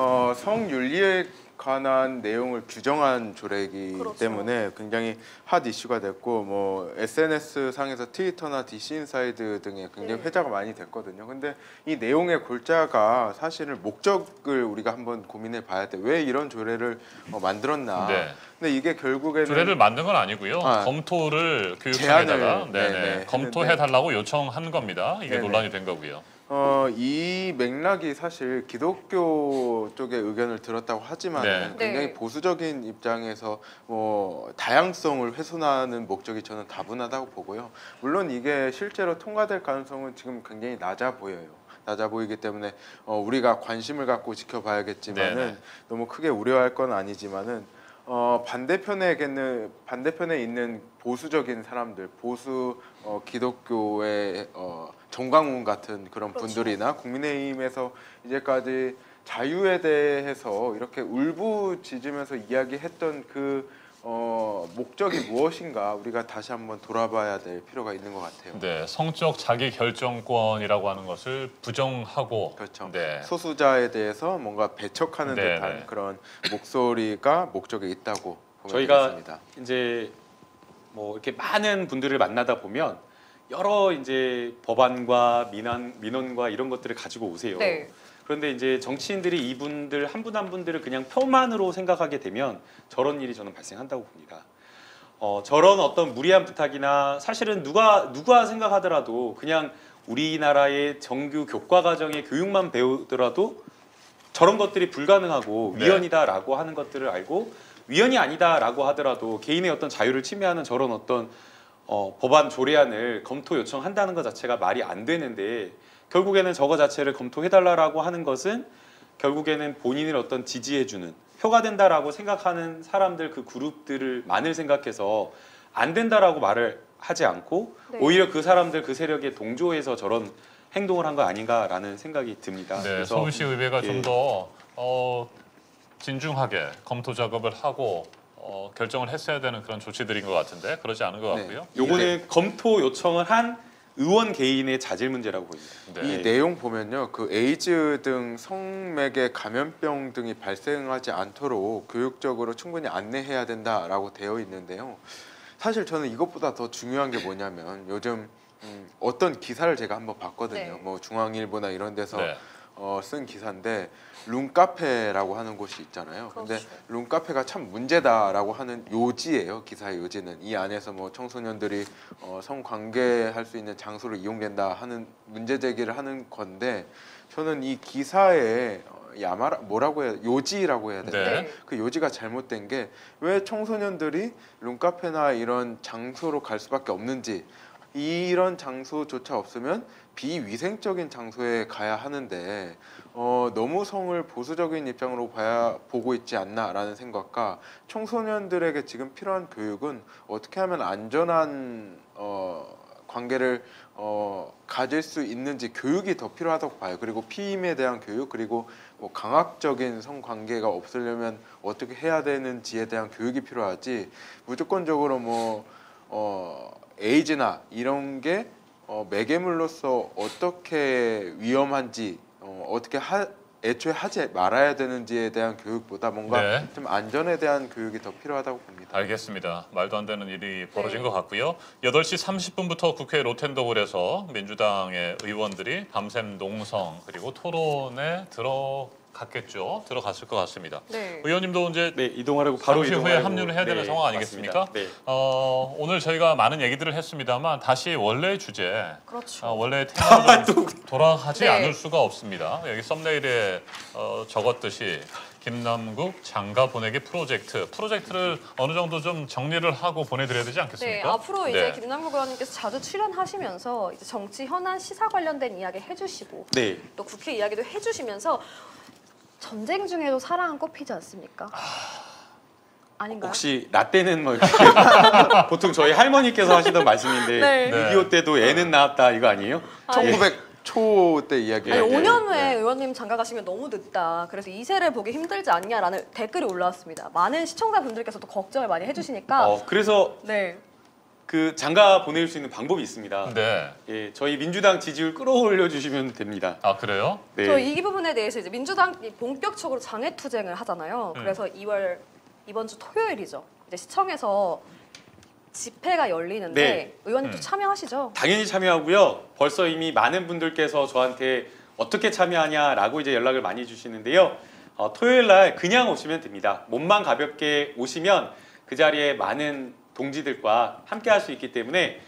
성윤리에 관한 내용을 규정한 조례이기 그렇죠. 때문에 굉장히 핫 이슈가 됐고 뭐 SNS 상에서 트위터나 DC 인사이드 등에 굉장히 네. 회자가 많이 됐거든요. 근데 이 내용의 골자가 사실은 목적을 우리가 한번 고민해 봐야 돼. 왜 이런 조례를 만들었나. 네. 근데 이게 결국에는 조례를 만든 건 아니고요. 검토를 교육청에다가 제안을, 네네, 검토해 달라고 요청한 겁니다. 이게 네네. 논란이 된 거고요. 이 맥락이 사실 기독교 쪽의 의견을 들었다고 하지만 네. 굉장히 네. 보수적인 입장에서 뭐 다양성을 훼손하는 목적이 저는 다분하다고 보고요. 물론 이게 실제로 통과될 가능성은 지금 굉장히 낮아 보여요. 낮아 보이기 때문에 우리가 관심을 갖고 지켜봐야겠지만은 네네. 너무 크게 우려할 건 아니지만은 반대편에 있는 보수적인 사람들, 보수 기독교의 정광훈 같은 그런 그렇죠. 분들이나 국민의힘에서 이제까지 자유에 대해서 이렇게 울부짖으면서 이야기했던 그 목적이 무엇인가 우리가 다시 한번 돌아봐야 될 필요가 있는 것 같아요. 네, 성적 자기 결정권이라고 하는 것을 부정하고 그렇죠. 네. 소수자에 대해서 뭔가 배척하는 네, 듯한 네. 그런 목소리가 목적에 있다고 보면 저희가 되겠습니다. 이제 뭐 이렇게 많은 분들을 만나다 보면 여러 이제 법안과 민원과 이런 것들을 가지고 오세요. 네. 그런데 이제 정치인들이 이분들 한 분 한 분들을 그냥 표만으로 생각하게 되면 저런 일이 저는 발생한다고 봅니다. 저런 어떤 무리한 부탁이나 사실은 누가 생각하더라도 그냥 우리나라의 정규 교과 과정의 교육만 배우더라도 저런 것들이 불가능하고 네. 위헌이다라고 하는 것들을 알고 위헌이 아니다라고 하더라도 개인의 어떤 자유를 침해하는 저런 어떤 법안 조례안을 검토 요청한다는 것 자체가 말이 안 되는데 결국에는 저거 자체를 검토해달라고 하는 것은 결국에는 본인을 어떤 지지해주는 표가 된다라고 생각하는 사람들 그 그룹들만을 생각해서 안 된다라고 말을 하지 않고 네. 오히려 그 사람들 그 세력에 동조해서 저런 행동을 한 거 아닌가라는 생각이 듭니다. 네, 서울시 의회가 예. 좀 더 진중하게 검토 작업을 하고 결정을 했어야 되는 그런 조치들인 것 같은데 그러지 않은 것 네. 같고요. 요거는 검토 요청을 한 의원 개인의 자질 문제라고 보입니다. 네. 이 내용 보면요, 그 에이즈 등 성맥의 감염병 등이 발생하지 않도록 교육적으로 충분히 안내해야 된다라고 되어 있는데요. 사실 저는 이것보다 더 중요한 게 뭐냐면 요즘 어떤 기사를 제가 한번 봤거든요. 네. 뭐 중앙일보나 이런 데서 네. 쓴 기사인데 룸카페라고 하는 곳이 있잖아요. 근데 그렇죠. 룸카페가 참 문제다라고 하는 요지예요. 기사의 요지는 이 안에서 뭐 청소년들이 성관계할 수 있는 장소를 이용된다 하는 문제 제기를 하는 건데 저는 이 기사에 뭐라고 해야 요지라고 해야 되나? 네. 그 요지가 잘못된 게 왜 청소년들이 룸카페나 이런 장소로 갈 수밖에 없는지 이런 장소조차 없으면 비위생적인 장소에 가야 하는데 너무 성을 보수적인 입장으로 보고 있지 않나라는 생각과 청소년들에게 지금 필요한 교육은 어떻게 하면 안전한 관계를 가질 수 있는지 교육이 더 필요하다고 봐요. 그리고 피임에 대한 교육 그리고 뭐 강압적인 성관계가 없으려면 어떻게 해야 되는지에 대한 교육이 필요하지 무조건적으로 뭐 에이즈나 이런 게 매개물로서 어떻게 위험한지 어떻게 애초에 하지 말아야 되는지에 대한 교육보다 뭔가 네. 좀 안전에 대한 교육이 더 필요하다고 봅니다. 알겠습니다. 말도 안 되는 일이 벌어진 네. 것 같고요. 8시 30분부터 국회 로텐더홀에서 민주당의 의원들이 밤샘 농성 그리고 토론에 들어갔을 것 같습니다. 네. 의원님도 이제 네, 이동하려고 바로 잠시 후에 이동하려고. 합류를 해야 되는 네, 상황 아니겠습니까? 맞습니다. 네. 오늘 저희가 많은 얘기들을 했습니다만 다시 원래 주제, 그렇죠. 원래 테마로 돌아가지 네. 않을 수가 없습니다. 여기 썸네일에 적었듯이 김남국 장가 보내기 프로젝트를 어느 정도 좀 정리를 하고 보내드려야 되지 네, 않겠습니까? 앞으로 이제 네. 김남국 의원님께서 자주 출연하시면서 이제 정치 현안 시사 관련된 이야기 해주시고 네. 또 국회 이야기도 해주시면서 전쟁 중에도 사랑은 꽃피지 않습니까? 아닌가요? 혹시 라떼는 뭐 이렇게 보통 저희 할머니께서 하시던 말씀인데 네. 네. 6.25 때도 애는 낳았다 이거 아니에요? 1900 초 때 이야기. 아니, 5년 후에 네. 의원님 장가 가시면 너무 늦다. 그래서 2세를 보기 힘들지 않냐라는 댓글이 올라왔습니다. 많은 시청자분들께서도 걱정을 많이 해주시니까 그래서 네. 그 장가 보낼 수 있는 방법이 있습니다. 네. 예, 저희 민주당 지지율 끌어올려 주시면 됩니다. 아 그래요? 네. 저 이 부분에 대해서 이제 민주당이 본격적으로 장외투쟁을 하잖아요. 그래서 2월 이번 주 토요일이죠. 이제 시청에서 집회가 열리는데 네. 의원님도 참여하시죠? 당연히 참여하고요. 벌써 이미 많은 분들께서 저한테 어떻게 참여하냐라고 이제 연락을 많이 주시는데요. 토요일 날 그냥 오시면 됩니다. 몸만 가볍게 오시면 그 자리에 많은 동지들과 함께 할 수 있기 때문에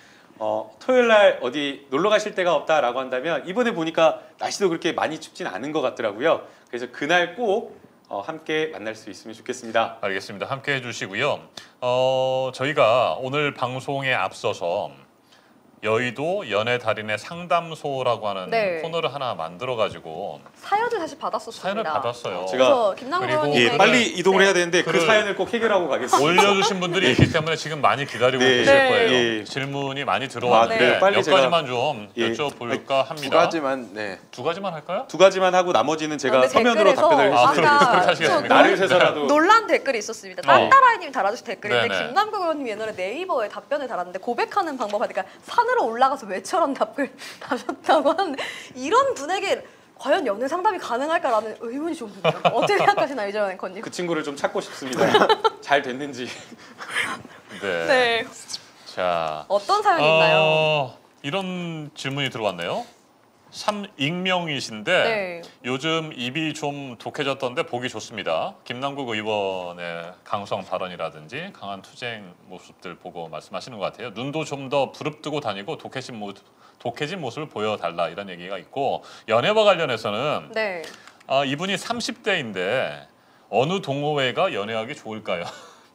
토요일 날 어디 놀러 가실 데가 없다라고 한다면 이번에 보니까 날씨도 그렇게 많이 춥진 않은 것 같더라고요. 그래서 그날 꼭 함께 만날 수 있으면 좋겠습니다. 알겠습니다. 함께 해주시고요. 저희가 오늘 방송에 앞서서 여의도 연애달인의 상담소라고 하는 네. 코너를 하나 만들어가지고 사연을 사실 받았었습니다. 사연을 받았어요. 그래서 김남국 그리고 의원님에게 예, 빨리 이동을 네. 해야 되는데 그 글을 사연을 꼭 해결하고 가겠습니다. 올려주신 분들이 있기 때문에 지금 많이 기다리고 네. 계실 네. 거예요. 예. 질문이 많이 들어왔는데 네. 빨리 몇 제가- 가지만 좀 예. 여쭤볼까 합니다. 두 가지만 네. 두 가지만 할까요? 두 가지만 하고 나머지는 제가 근데 서면으로 댓글에서 답변을 아, 해드리겠습니다. 그렇게 하시겠습니까? 나를 세서라도 논란 댓글이 있었습니다. 어. 딴따라이님이 달아주신 댓글인데 네네. 김남국 의원님이 옛날에 네이버에 답변을 달았는데 고백하는 방법 하니까 산으로 올라가서 외쳐라는 답글 다셨다고 하는데 이런 분에게 과연 연애 상담이 가능할까라는 의문이 좀 듭니다. 어떻게 생각하시나요, 이재원 앵커님? 그 친구를 좀 찾고 싶습니다. 잘 됐는지. 네. 네. 자, 어떤 사연이 있나요? 이런 질문이 들어왔네요. 익명이신데 네. 요즘 입이 좀 독해졌던데 보기 좋습니다. 김남국 의원의 강성 발언이라든지 강한 투쟁 모습들 보고 말씀하시는 것 같아요. 눈도 좀 더 부릅뜨고 다니고 독해진 모습을 보여달라 이런 얘기가 있고 연애와 관련해서는 네. 이분이 30대인데 어느 동호회가 연애하기 좋을까요?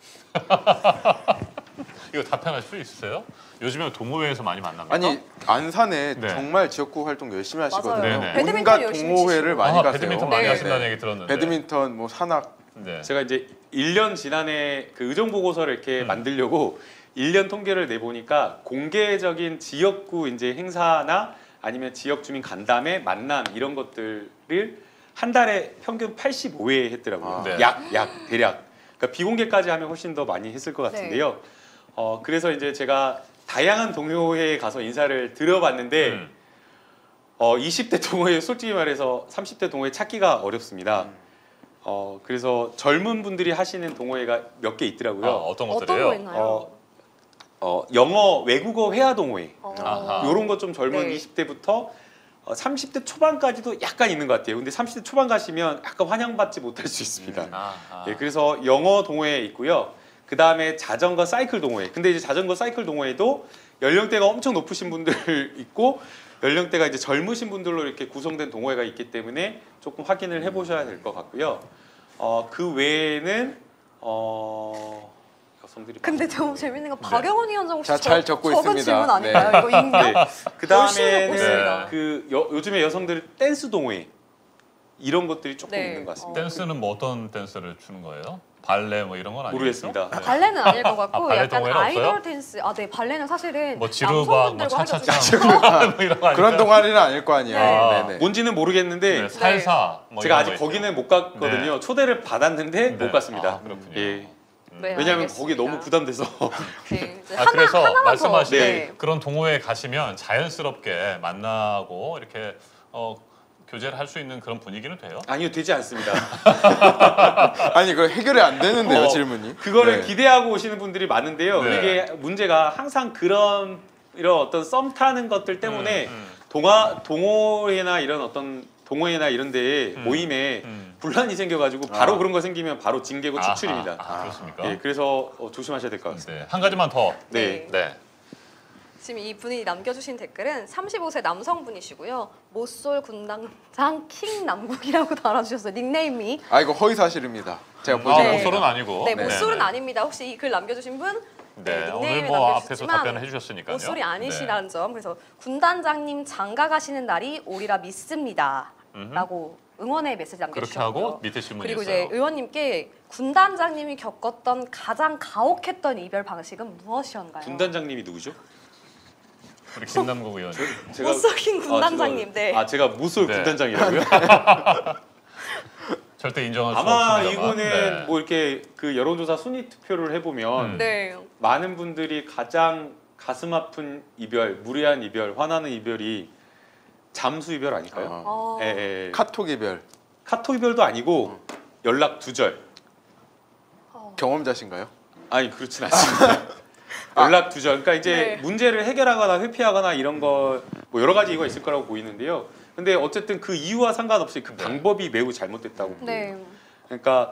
이거 답변하실 수 있으세요? 요즘에 동호회에서 많이 만납니까? 아니 안산에 네. 정말 지역구 활동 열심히 하시거든요. 맞아요. 네네. 배드민턴 온갖 열심히 동호회를 치시고. 많이 가세요. 배드민턴 많이 네. 하신다는 얘기 들었는데. 배드민턴, 뭐 산악. 네. 제가 이제 1년 지난해 그 의정 보고서를 이렇게 만들려고 1년 통계를 내보니까 공개적인 지역구 이제 행사나 아니면 지역 주민 간담회, 만남 이런 것들을 한 달에 평균 85회 했더라고요. 아. 네. 약 대략. 그러니까 비공개까지 하면 훨씬 더 많이 했을 것 같은데요. 그래서 이제 제가 다양한 동호회에 가서 인사를 드려봤는데 20대 동호회 솔직히 말해서 30대 동호회 찾기가 어렵습니다. 그래서 젊은 분들이 하시는 동호회가 몇 개 있더라고요. 어떤 어떤 것들이에요? 거 있나요? 영어 외국어 회화 동호회 아하. 이런 것 좀 젊은 네. 20대부터 30대 초반까지도 약간 있는 것 같아요. 근데 30대 초반 가시면 약간 환영받지 못할 수 있습니다. 아하. 예, 그래서 영어 동호회 있고요. 그 다음에 자전거 사이클 동호회. 근데 이제 자전거 사이클 동호회도 연령대가 엄청 높으신 분들 있고 연령대가 이제 젊으신 분들로 이렇게 구성된 동호회가 있기 때문에 조금 확인을 해보셔야 될 것 같고요. 그 외에는 여성들이 근데 너무 재밌는 건 박영원 위원장 혹시 자, 잘 적고 적은 있습니다. 질문 아닌가요? 네. 이거 익명? 네. 그 열심히 다음에는 있습니다. 요즘에 여성들 댄스 동호회 이런 것들이 조금 네. 있는 것 같습니다. 댄스는 뭐 어떤 댄스를 추는 거예요? 발레 뭐 이런 건 아니겠죠? 모르겠습니다. 네. 발레는 아닐 것 같고 발레 약간 동호회는 아이돌 없어요? 댄스. 네 발레는 사실은 뭐 지루바, 뭐 남성분들과 하기가 차차차 좀 뭐 이런 거 아니에요? 그런 동아리는 아닐 거 아니에요. 네. 네네. 뭔지는 모르겠는데 네, 살사 뭐 제가 이런 아직 거 있죠. 거기는 못 갔거든요. 네. 초대를 받았는데 네. 못 갔습니다. 아, 그렇군요. 예. 네, 왜냐하면 알겠습니다. 거기 너무 부담돼서. 네, 이제 그래서 하나만 말씀하신 더. 네. 그런 동호회에 가시면 자연스럽게 만나고 이렇게 교제를 할 수 있는 그런 분위기는 돼요? 아니요, 되지 않습니다. 아니 그 해결이 안 되는데요, 어, 질문이. 그거를 네. 기대하고 오시는 분들이 많은데요. 네. 이게 문제가 항상 이런 어떤 썸 타는 것들 때문에 음. 동호회나 이런 어떤 동호회나 이런 데에 모임에 분란이 생겨가지고 바로 아. 그런 거 생기면 바로 징계고 추출입니다. 그렇습니까? 예, 그래서 조심하셔야 될 것 같습니다. 네. 한 가지만 더. 네. 네. 지금 이 분이 남겨주신 댓글은 35세 남성분이시고요. 모쏠 군단장 킹 남국이라고 달아주셨어요. 닉네임이. 아 이거 허위 사실입니다. 제가 보지 네. 모쏠은 아니고. 네, 모쏠은 네. 아닙니다. 혹시 이 글 남겨주신 분 네, 오늘 닉네임을 뭐 앞에서 남겨주셨지만 답변을 해주셨으니까요. 모쏠이 아니시라는 네. 점. 그래서 군단장님 장가 가시는 날이 오리라 믿습니다. 라고 응원의 메시지 그렇게 남겨주셨고요. 하고 밑에 질문이 그리고 있어요. 이제 의원님께 군단장님이 겪었던 가장 가혹했던 이별 방식은 무엇이었나요? 군단장님이 누구죠? 우리 김남국 의원. 제가 못속인 군단장님. 네. 제가 무술 네. 군단장이라고요? 절대 인정할 수 아마 없습니다만. 이거는 네. 뭐 이렇게 그 여론조사 순위 투표를 해보면 네. 많은 분들이 가장 가슴 아픈 이별, 무례한 이별, 화나는 이별이 잠수 이별 아닐까요? 어. 예. 카톡 이별 카톡 이별도 아니고 연락 두절. 경험자신가요? 아니 그렇진 않습니다. 연락 두절. 그러니까 이제 네. 문제를 해결하거나 회피하거나 이런 거 뭐 여러 가지 이유가 있을 거라고 보이는데요. 근데 어쨌든 그 이유와 상관없이 그 방법이 매우 잘못됐다고 보여요. 네. 그러니까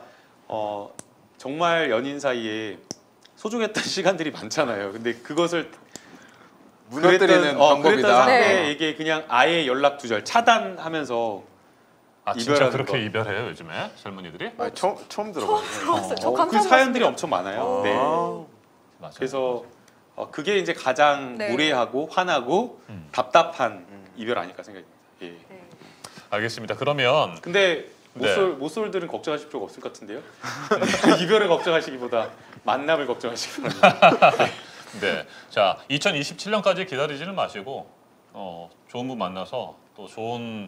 정말 연인 사이에 소중했던 시간들이 많잖아요. 근데 그것을 무너뜨리는 그랬던 방법이다. 상대에게 그냥 아예 연락 두절 차단하면서 아 진짜 이별하는 그렇게 거. 이별해요 요즘에 젊은이들이? 아, 처음 들어봤네요. 들어봤어요. 저 그 깜짝 사연들이 놀랐어요. 엄청 많아요. 어. 네. 맞아요. 그래서 그게 이제 가장 네. 무례하고 화나고 답답한 이별 아닐까 생각합니다. 예. 네. 알겠습니다. 그러면 근데 네. 모쏠들은 걱정하실 필요가 없을 것 같은데요. 이별을 걱정하시기보다 만남을 걱정하시기 바랍니다. 네, 자 2027년까지 기다리지는 마시고 좋은 분 만나서 또 좋은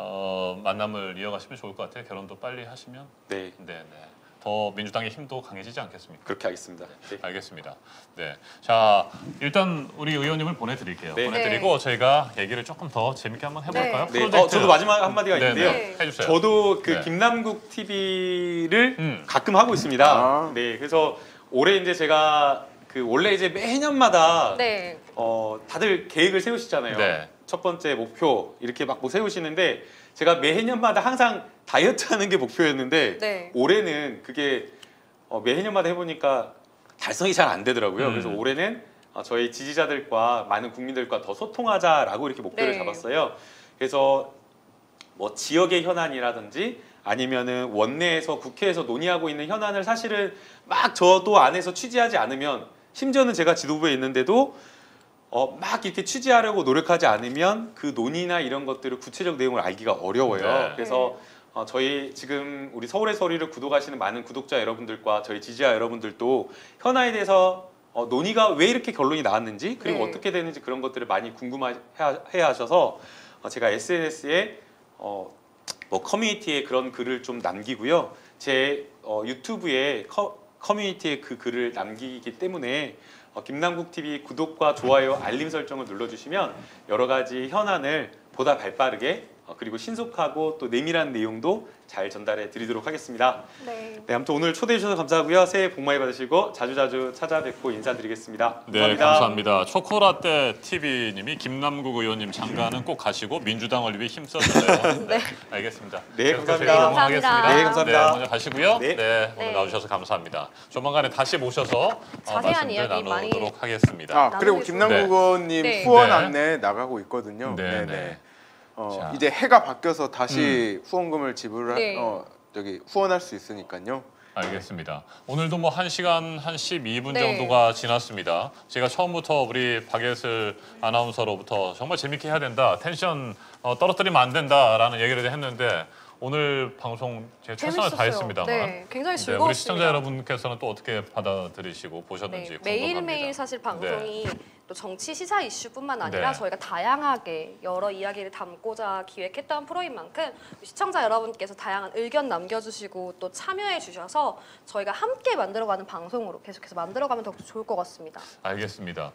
만남을 이어가시면 좋을 것 같아요. 결혼도 빨리 하시면 네, 네. 더 민주당의 힘도 강해지지 않겠습니까? 그렇게 하겠습니다. 네. 알겠습니다. 네, 자 일단 우리 의원님을 보내드릴게요. 네. 보내드리고 저희가 얘기를 조금 더 재밌게 한번 해볼까요? 네. 프로젝트. 저도 마지막 한마디가 네, 있는데요. 네. 해주세요. 저도 그 네. 김남국 TV를 음. 가끔 하고 있습니다. 아. 네, 그래서 올해 이제 제가 그 원래 이제 매년마다 네. 다들 계획을 세우시잖아요. 네. 첫 번째 목표 이렇게 막 뭐 세우시는데 제가 매해년마다 항상 다이어트 하는 게 목표였는데 네. 올해는 그게 매해년마다 해보니까 달성이 잘 안 되더라고요. 그래서 음. 올해는 저희 지지자들과 많은 국민들과 더 소통하자라고 이렇게 목표를 네. 잡았어요. 그래서 뭐 지역의 현안이라든지 아니면은 원내에서 국회에서 논의하고 있는 현안을 사실은 막 저도 안에서 취재하지 않으면 심지어는 제가 지도부에 있는데도 막 이렇게 취재하려고 노력하지 않으면 그 논의나 이런 것들을 구체적 내용을 알기가 어려워요. 네. 그래서 저희 지금 우리 서울의 소리를 구독하시는 많은 구독자 여러분들과 저희 지지자 여러분들도 현안에 대해서 논의가 왜 이렇게 결론이 나왔는지 그리고 네. 어떻게 되는지 그런 것들을 많이 궁금해 하셔서 제가 SNS에 뭐 커뮤니티에 그런 글을 좀 남기고요. 제 유튜브에 커뮤니티에 그 글을 남기기 때문에 김남국 TV 구독과 좋아요, 알림 설정을 눌러주시면 여러 가지 현안을 보다 발빠르게 그리고 신속하고 또 내밀한 내용도 잘 전달해 드리도록 하겠습니다. 네. 네, 아무튼 오늘 초대해 주셔서 감사하고요. 새해 복 많이 받으시고 자주자주 찾아뵙고 인사드리겠습니다. 네, 감사합니다. 초코라떼 TV님이 김남국 의원님 장가는 꼭 가시고 민주당을 위해 힘써주세요. 네, 알겠습니다. 네, 계속해서 감사합니다. 얘기 넘어가겠습니다. 네, 감사합니다. 네, 먼저 가시고요. 네. 네, 오늘 네. 나오셔서 감사합니다. 조만간에 다시 모셔서 자세한 말씀들 이야기 나누도록 많이 하겠습니다. 그리고 나누겠습니다. 김남국 네. 의원님 네. 후원 네. 안내 나가고 있거든요. 네, 네네. 네. 자. 이제 해가 바뀌어서 다시 후원금을 지불할 네. 후원할 수 있으니까요. 알겠습니다. 오늘도 뭐 1시간 한 12분 네. 정도가 지났습니다. 제가 처음부터 우리 박예슬 아나운서로부터 정말 재밌게 해야 된다. 텐션 떨어뜨리면 안 된다라는 얘기를 했는데 오늘 방송 제 최선을 재밌었어요. 다했습니다만 네, 굉장히 네, 즐거웠습니다. 우리 시청자 여러분께서는 또 어떻게 받아들이시고 보셨는지 네, 궁금합니다. 매일매일 사실 방송이 또 정치 시사 이슈뿐만 아니라 네. 저희가 다양하게 여러 이야기를 담고자 기획했던 프로인 만큼 시청자 여러분께서 다양한 의견 남겨주시고 또 참여해 주셔서 저희가 함께 만들어가는 방송으로 계속해서 만들어가면 더 좋을 것 같습니다. 알겠습니다.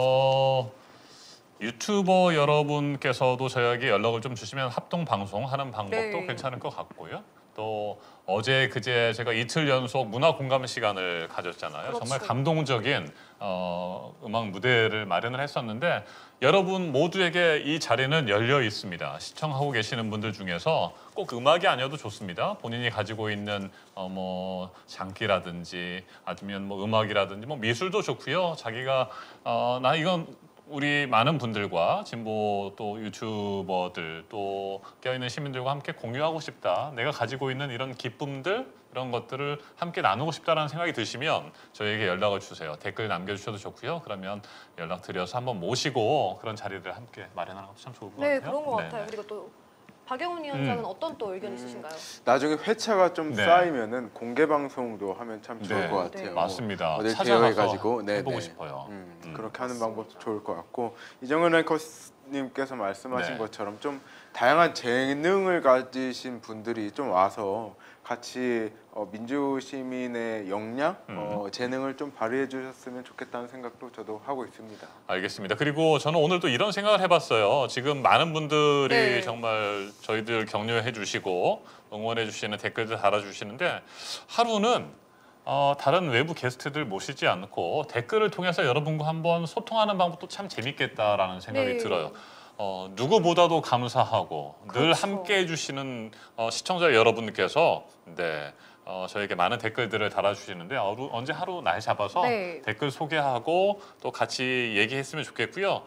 유튜버 여러분께서도 저희에게 연락을 좀 주시면 합동 방송하는 방법도 네. 괜찮을 것 같고요. 또 어제 그제 제가 이틀 연속 문화 공감 시간을 가졌잖아요. 그렇죠. 정말 감동적인 음악 무대를 마련을 했었는데 여러분 모두에게 이 자리는 열려 있습니다. 시청하고 계시는 분들 중에서 꼭 음악이 아니어도 좋습니다. 본인이 가지고 있는 뭐 장기라든지 아니면 뭐 음악이라든지 뭐 미술도 좋고요. 자기가 나 이건 우리 많은 분들과 진보 또 유튜버들 또 껴있는 시민들과 함께 공유하고 싶다. 내가 가지고 있는 이런 기쁨들 이런 것들을 함께 나누고 싶다라는 생각이 드시면 저희에게 연락을 주세요. 댓글 남겨주셔도 좋고요. 그러면 연락드려서 한번 모시고 그런 자리를 함께 마련하는 것도 참 좋을 것 네, 같아요. 그런 것 네, 같아요. 네. 그리고 또 박영훈 위원장은 어떤 또 의견 있으신가요? 나중에 회차가 좀 네. 쌓이면은 공개 방송도 하면 참 좋을 네, 것 같아요. 네. 맞습니다. 어딜 찾아가서 대여해가지고 해보고 싶어요. 그렇게 하는 방법도 좋을 것 같고 이정은 앵커님께서 말씀하신 네. 것처럼 좀 다양한 재능을 가지신 분들이 좀 와서 같이 민주시민의 역량, 재능을 좀 발휘해 주셨으면 좋겠다는 생각도 저도 하고 있습니다. 알겠습니다. 그리고 저는 오늘 또 이런 생각을 해봤어요. 지금 많은 분들이 네. 정말 저희들 격려해 주시고 응원해 주시는 댓글들 달아주시는데 하루는 다른 외부 게스트들 모시지 않고 댓글을 통해서 여러분과 한번 소통하는 방법도 참 재밌겠다라는 생각이 네. 들어요. 누구보다도 감사하고 늘 그렇죠. 함께 해주시는 시청자 여러분께서 네, 저에게 많은 댓글들을 달아주시는데 언제 하루 날 잡아서 네. 댓글 소개하고 또 같이 얘기했으면 좋겠고요.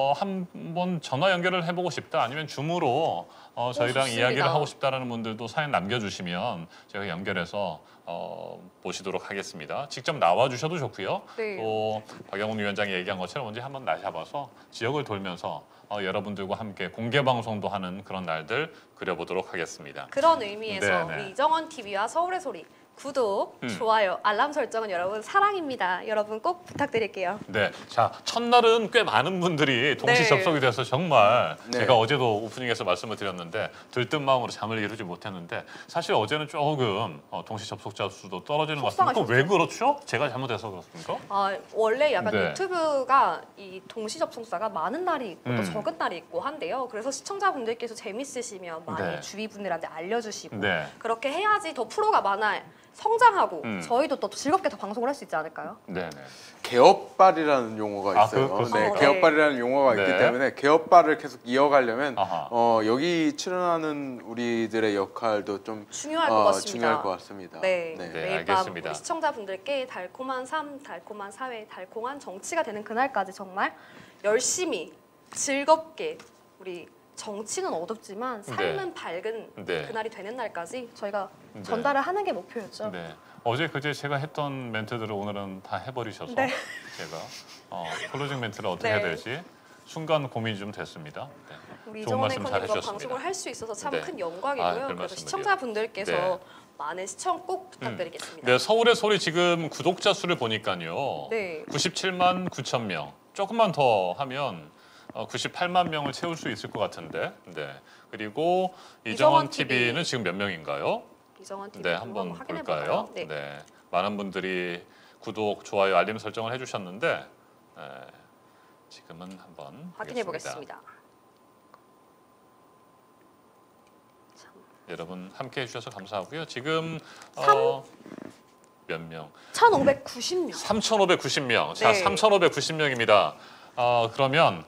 한번 전화 연결을 해보고 싶다 아니면 줌으로 저희랑 좋습니다. 이야기를 하고 싶다라는 분들도 사연 남겨주시면 제가 연결해서 모시도록 하겠습니다. 직접 나와주셔도 좋고요. 네. 또 박영훈 위원장이 얘기한 것처럼 언제 한번 날 잡아서 지역을 돌면서 여러분들과 함께 공개 방송도 하는 그런 날들 그려보도록 하겠습니다. 그런 의미에서 네네. 우리 이정원 TV와 서울의 소리 구독, 좋아요, 알람 설정은 여러분 사랑입니다. 여러분 꼭 부탁드릴게요. 네, 자 첫날은 꽤 많은 분들이 동시 네. 접속이 돼서 정말 네. 제가 어제도 오프닝에서 말씀을 드렸는데 들뜬 마음으로 잠을 이루지 못했는데 사실 어제는 조금 동시 접속자 수도 떨어지는 것 같습니다. 왜 그렇죠? 제가 잘못해서 그렇습니까? 원래 약간 네. 유튜브가 이 동시 접속자가 많은 날이 있고 또 적은 날이 있고 한데요. 그래서 시청자분들께서 재밌으시면 많이 네. 주위 분들한테 알려주시고 네, 그렇게 해야지 더 프로가 많아 성장하고 저희도 또 즐겁게 더 방송을 할 수 있지 않을까요? 네, 네. 개업발이라는 용어가 아, 있어요. 그렇습니까? 네, 개업발이라는 용어가 있기 네. 때문에 개업발을 계속 이어가려면 아하. 여기 출연하는 우리들의 역할도 좀 중요할 것 같습니다. 중요할 것 같습니다. 네, 네, 매일 밤 알겠습니다. 우리 시청자분들께 달콤한 삶, 달콤한 사회, 달콤한 정치가 되는 그날까지 정말 열심히 즐겁게 우리 정치는 어둡지만 삶은 밝은 네. 그날이 되는 날까지 저희가 네. 전달을 하는 게 목표였죠. 네. 어제 그제 제가 했던 멘트들을 오늘은 다 해버리셔서 네. 제가 클로징 멘트를 어떻게 네. 해야 될지 순간 고민이 좀 됐습니다. 네. 우리 좋은 이정원 말씀 잘 앵커님과 해주셨습니다. 방송을 할 수 있어서 참 네. 큰 아, 영광이고요. 별 그래서 말씀을요. 시청자분들께서 네. 많은 시청 꼭 부탁드리겠습니다. 네, 서울의 소리 지금 구독자 수를 보니까요. 네. 97만 9천 명. 조금만 더 하면 98만 명을 채울 수 있을 것 같은데. 네. 그리고 이정원 이정원 TV. TV는 지금 몇 명인가요? 이정원 TV 네, 한번 확인해 볼까요? 볼까요? 네. 네. 많은 분들이 구독, 좋아요, 알림 설정을 해주셨는데 네, 지금은 한번 확인해 보겠습니다. 여러분 함께 해주셔서 감사하고요. 지금 몇 명? 1,590명. 3,590명. 자, 네. 3,590명입니다. 그러면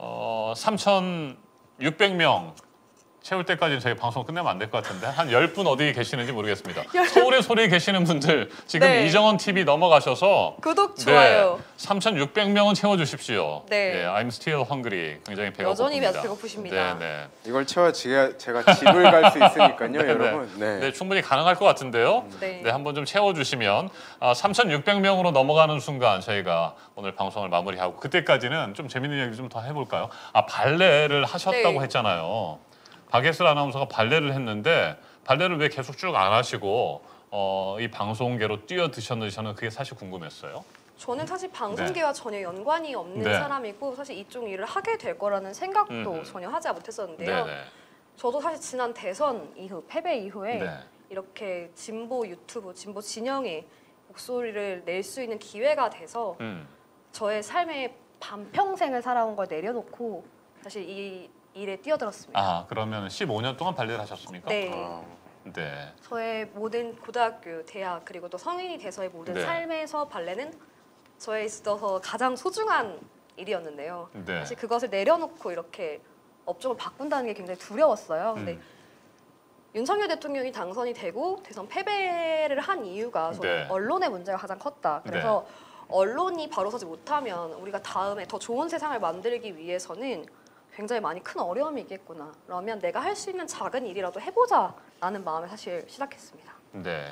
3,600명 채울 때까지 저희 방송 끝내면 안 될 것 같은데 한 10분 어디 계시는지 모르겠습니다. 서울의 소리에 계시는 분들 지금 네. 이정원 TV 넘어가셔서 구독, 좋아요. 네, 3,600명은 채워주십시오. 네. I'm still hungry. 굉장히 배가 여전히 고픕니다. 배고프십니다. 네, 네. 이걸 채워 제가 집을 갈 수 있으니까요, 여러분. 네. 네, 충분히 가능할 것 같은데요. 네. 네, 한번 좀 채워주시면 3,600명으로 넘어가는 순간 저희가 오늘 방송을 마무리하고 그때까지는 좀 재밌는 얘기 좀 더 해볼까요? 발레를 하셨다고 네. 했잖아요. 박예슬 아나운서가 발레를 했는데 발레를 왜 계속 쭉 안 하시고 이 방송계로 뛰어드셨는지 저는 그게 사실 궁금했어요. 저는 사실 방송계와 전혀 연관이 없는 네. 사람이고 사실 이쪽 일을 하게 될 거라는 생각도 전혀 하지 못했었는데요. 네네. 저도 사실 지난 대선 이후 패배 이후에 네. 이렇게 진보 유튜브, 진보 진영의 목소리를 낼 수 있는 기회가 돼서 저의 삶의 반평생을 살아온 걸 내려놓고 사실 이 일에 뛰어들었습니다. 그러면 15년 동안 발레를 하셨습니까? 네. 네. 저의 모든 고등학교, 대학 그리고 또 성인이 돼서의 모든 네. 삶에서 발레는 저에 있어서 가장 소중한 일이었는데요. 네. 사실 그것을 내려놓고 이렇게 업종을 바꾼다는 게 굉장히 두려웠어요. 근데 윤석열 대통령이 당선이 되고 대선 패배를 한 이유가 저는 네. 언론의 문제가 가장 컸다. 그래서 언론이 바로 서지 못하면 우리가 다음에 더 좋은 세상을 만들기 위해서는 굉장히 많이 큰 어려움이 있겠구나. 그러면 내가 할 수 있는 작은 일이라도 해보자라는 마음에 사실 시작했습니다. 네.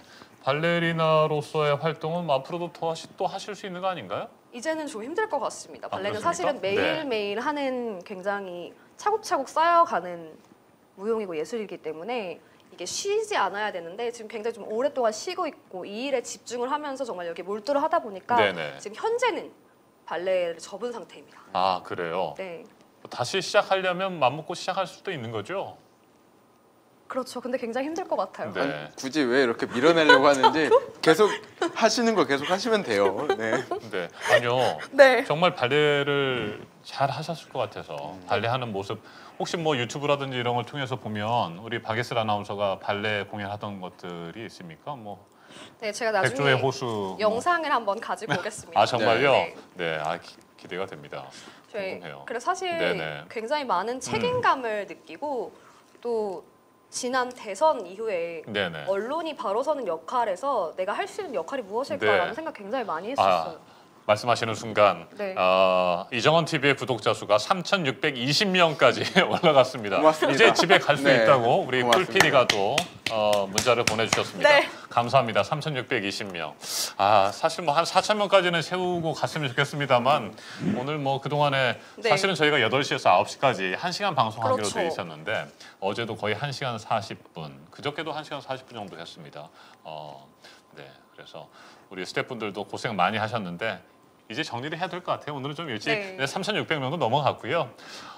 발레리나로서의 활동은 앞으로도 또 하실 수 있는 거 아닌가요? 이제는 좀 힘들 것 같습니다. 발레는 그렇습니까? 사실은 매일매일 하는 굉장히 차곡차곡 쌓여가는 무용이고 예술이기 때문에 이게 쉬지 않아야 되는데 지금 굉장히 좀 오랫동안 쉬고 있고 이 일에 집중을 하면서 정말 여기 몰두를 하다 보니까 네네. 지금 현재는 발레를 접은 상태입니다. 그래요. 네, 다시 시작하려면 맘먹고 시작할 수도 있는 거죠? 그렇죠. 근데 굉장히 힘들 것 같아요. 네. 아니, 굳이 왜 이렇게 밀어내려고 하는지 계속 하시는 거 계속 하시면 돼요. 네. 네. 아니요. 네. 정말 발레를 잘 하셨을 것 같아서 발레하는 모습 혹시 뭐 유튜브라든지 이런 걸 통해서 보면 우리 박예슬 아나운서가 발레 공연하던 것들이 있습니까? 뭐 네, 제가 나중에 백조의 호수 영상을 한번 가지고 오겠습니다. 정말요? 네. 네. 기대가 됩니다. 저희 궁금해요. 그래서 사실 네네. 굉장히 많은 책임감을 느끼고 또 지난 대선 이후에 네네. 언론이 바로 서는 역할에서 내가 할 수 있는 역할이 무엇일까라는 네. 생각 굉장히 많이 했었어요. 말씀하시는 순간 네. 이정원 TV의 구독자 수가 3,620명까지 올라갔습니다. 고맙습니다. 이제 집에 갈 수 네, 있다고 우리 고맙습니다. 쿨PD가 또 문자를 보내주셨습니다. 네. 감사합니다. 3,620명. 사실 뭐 한 4,000명까지는 세우고 갔으면 좋겠습니다만 오늘 뭐 그동안에 네. 사실은 저희가 8시에서 9시까지 1시간 방송하기로 그렇죠. 돼 있었는데 어제도 거의 1시간 40분, 그저께도 1시간 40분 정도 했습니다. 네, 그래서 우리 스태프분들도 고생 많이 하셨는데 이제 정리를 해야 될 것 같아요. 오늘은 좀 일찍 네. 3,600명도 넘어갔고요.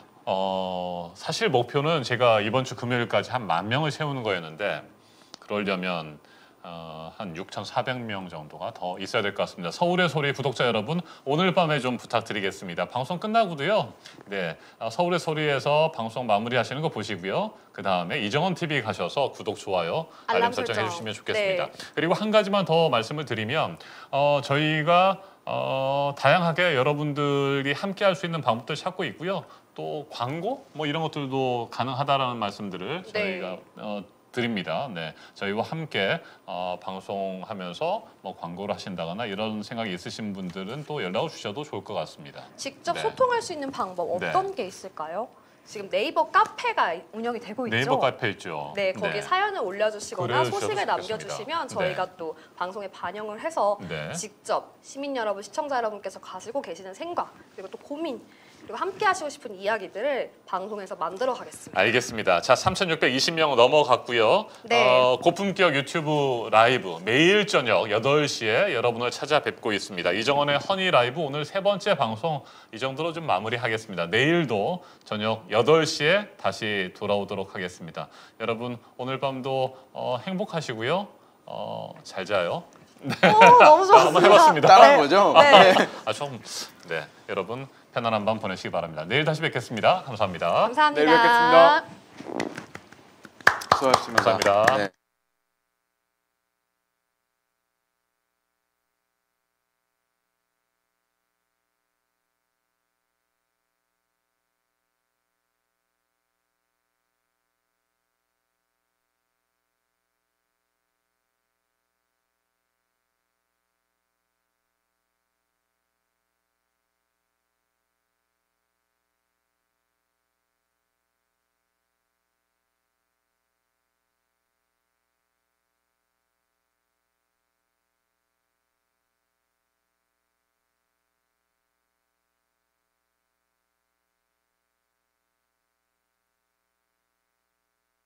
사실 목표는 제가 이번 주 금요일까지 한 10,000명을 세우는 거였는데 그러려면 한 6,400명 정도가 더 있어야 될 것 같습니다. 서울의 소리 구독자 여러분 오늘 밤에 좀 부탁드리겠습니다. 방송 끝나고도요. 네, 서울의 소리에서 방송 마무리하시는 거 보시고요. 그 다음에 이정원 TV 가셔서 구독, 좋아요, 알림 설정 해주시면 좋겠습니다. 네. 그리고 한 가지만 더 말씀을 드리면 저희가 다양하게 여러분들이 함께 할 수 있는 방법들 찾고 있고요. 또 광고 뭐 이런 것들도 가능하다라는 말씀들을 네. 저희가 드립니다. 네, 저희와 함께 방송하면서 뭐 광고를 하신다거나 이런 생각이 있으신 분들은 또 연락을 주셔도 좋을 것 같습니다. 직접 네. 소통할 수 있는 방법 어떤 게 있을까요? 지금 네이버 카페가 운영이 되고 있죠. 네이버 카페 있죠. 네, 거기에 사연을 올려주시거나 글을 소식을 주셔도 남겨주시면 좋겠습니다. 저희가 또 방송에 반영을 해서 네. 직접 시민 여러분, 시청자 여러분께서 가지고 계시는 생각 그리고 또 고민 그리고 함께 하시고 싶은 이야기들을 방송에서 만들어 가겠습니다. 알겠습니다. 자, 3,620명 넘어갔고요. 네. 고품격 유튜브 라이브 매일 저녁 8시에 여러분을 찾아뵙고 있습니다. 이정원의 허니 라이브 오늘 3번째 방송 이 정도로 좀 마무리하겠습니다. 내일도 저녁 8시에 다시 돌아오도록 하겠습니다. 여러분 오늘 밤도 행복하시고요. 잘 자요. 너무 좋았습니다. 한번 해봤습니다. 따라한 거죠? 네. 네, 여러분 편안한 밤 보내시기 바랍니다. 내일 다시 뵙겠습니다. 감사합니다. 감사합니다. 내일 뵙겠습니다. 수고하셨습니다. 감사합니다. 네.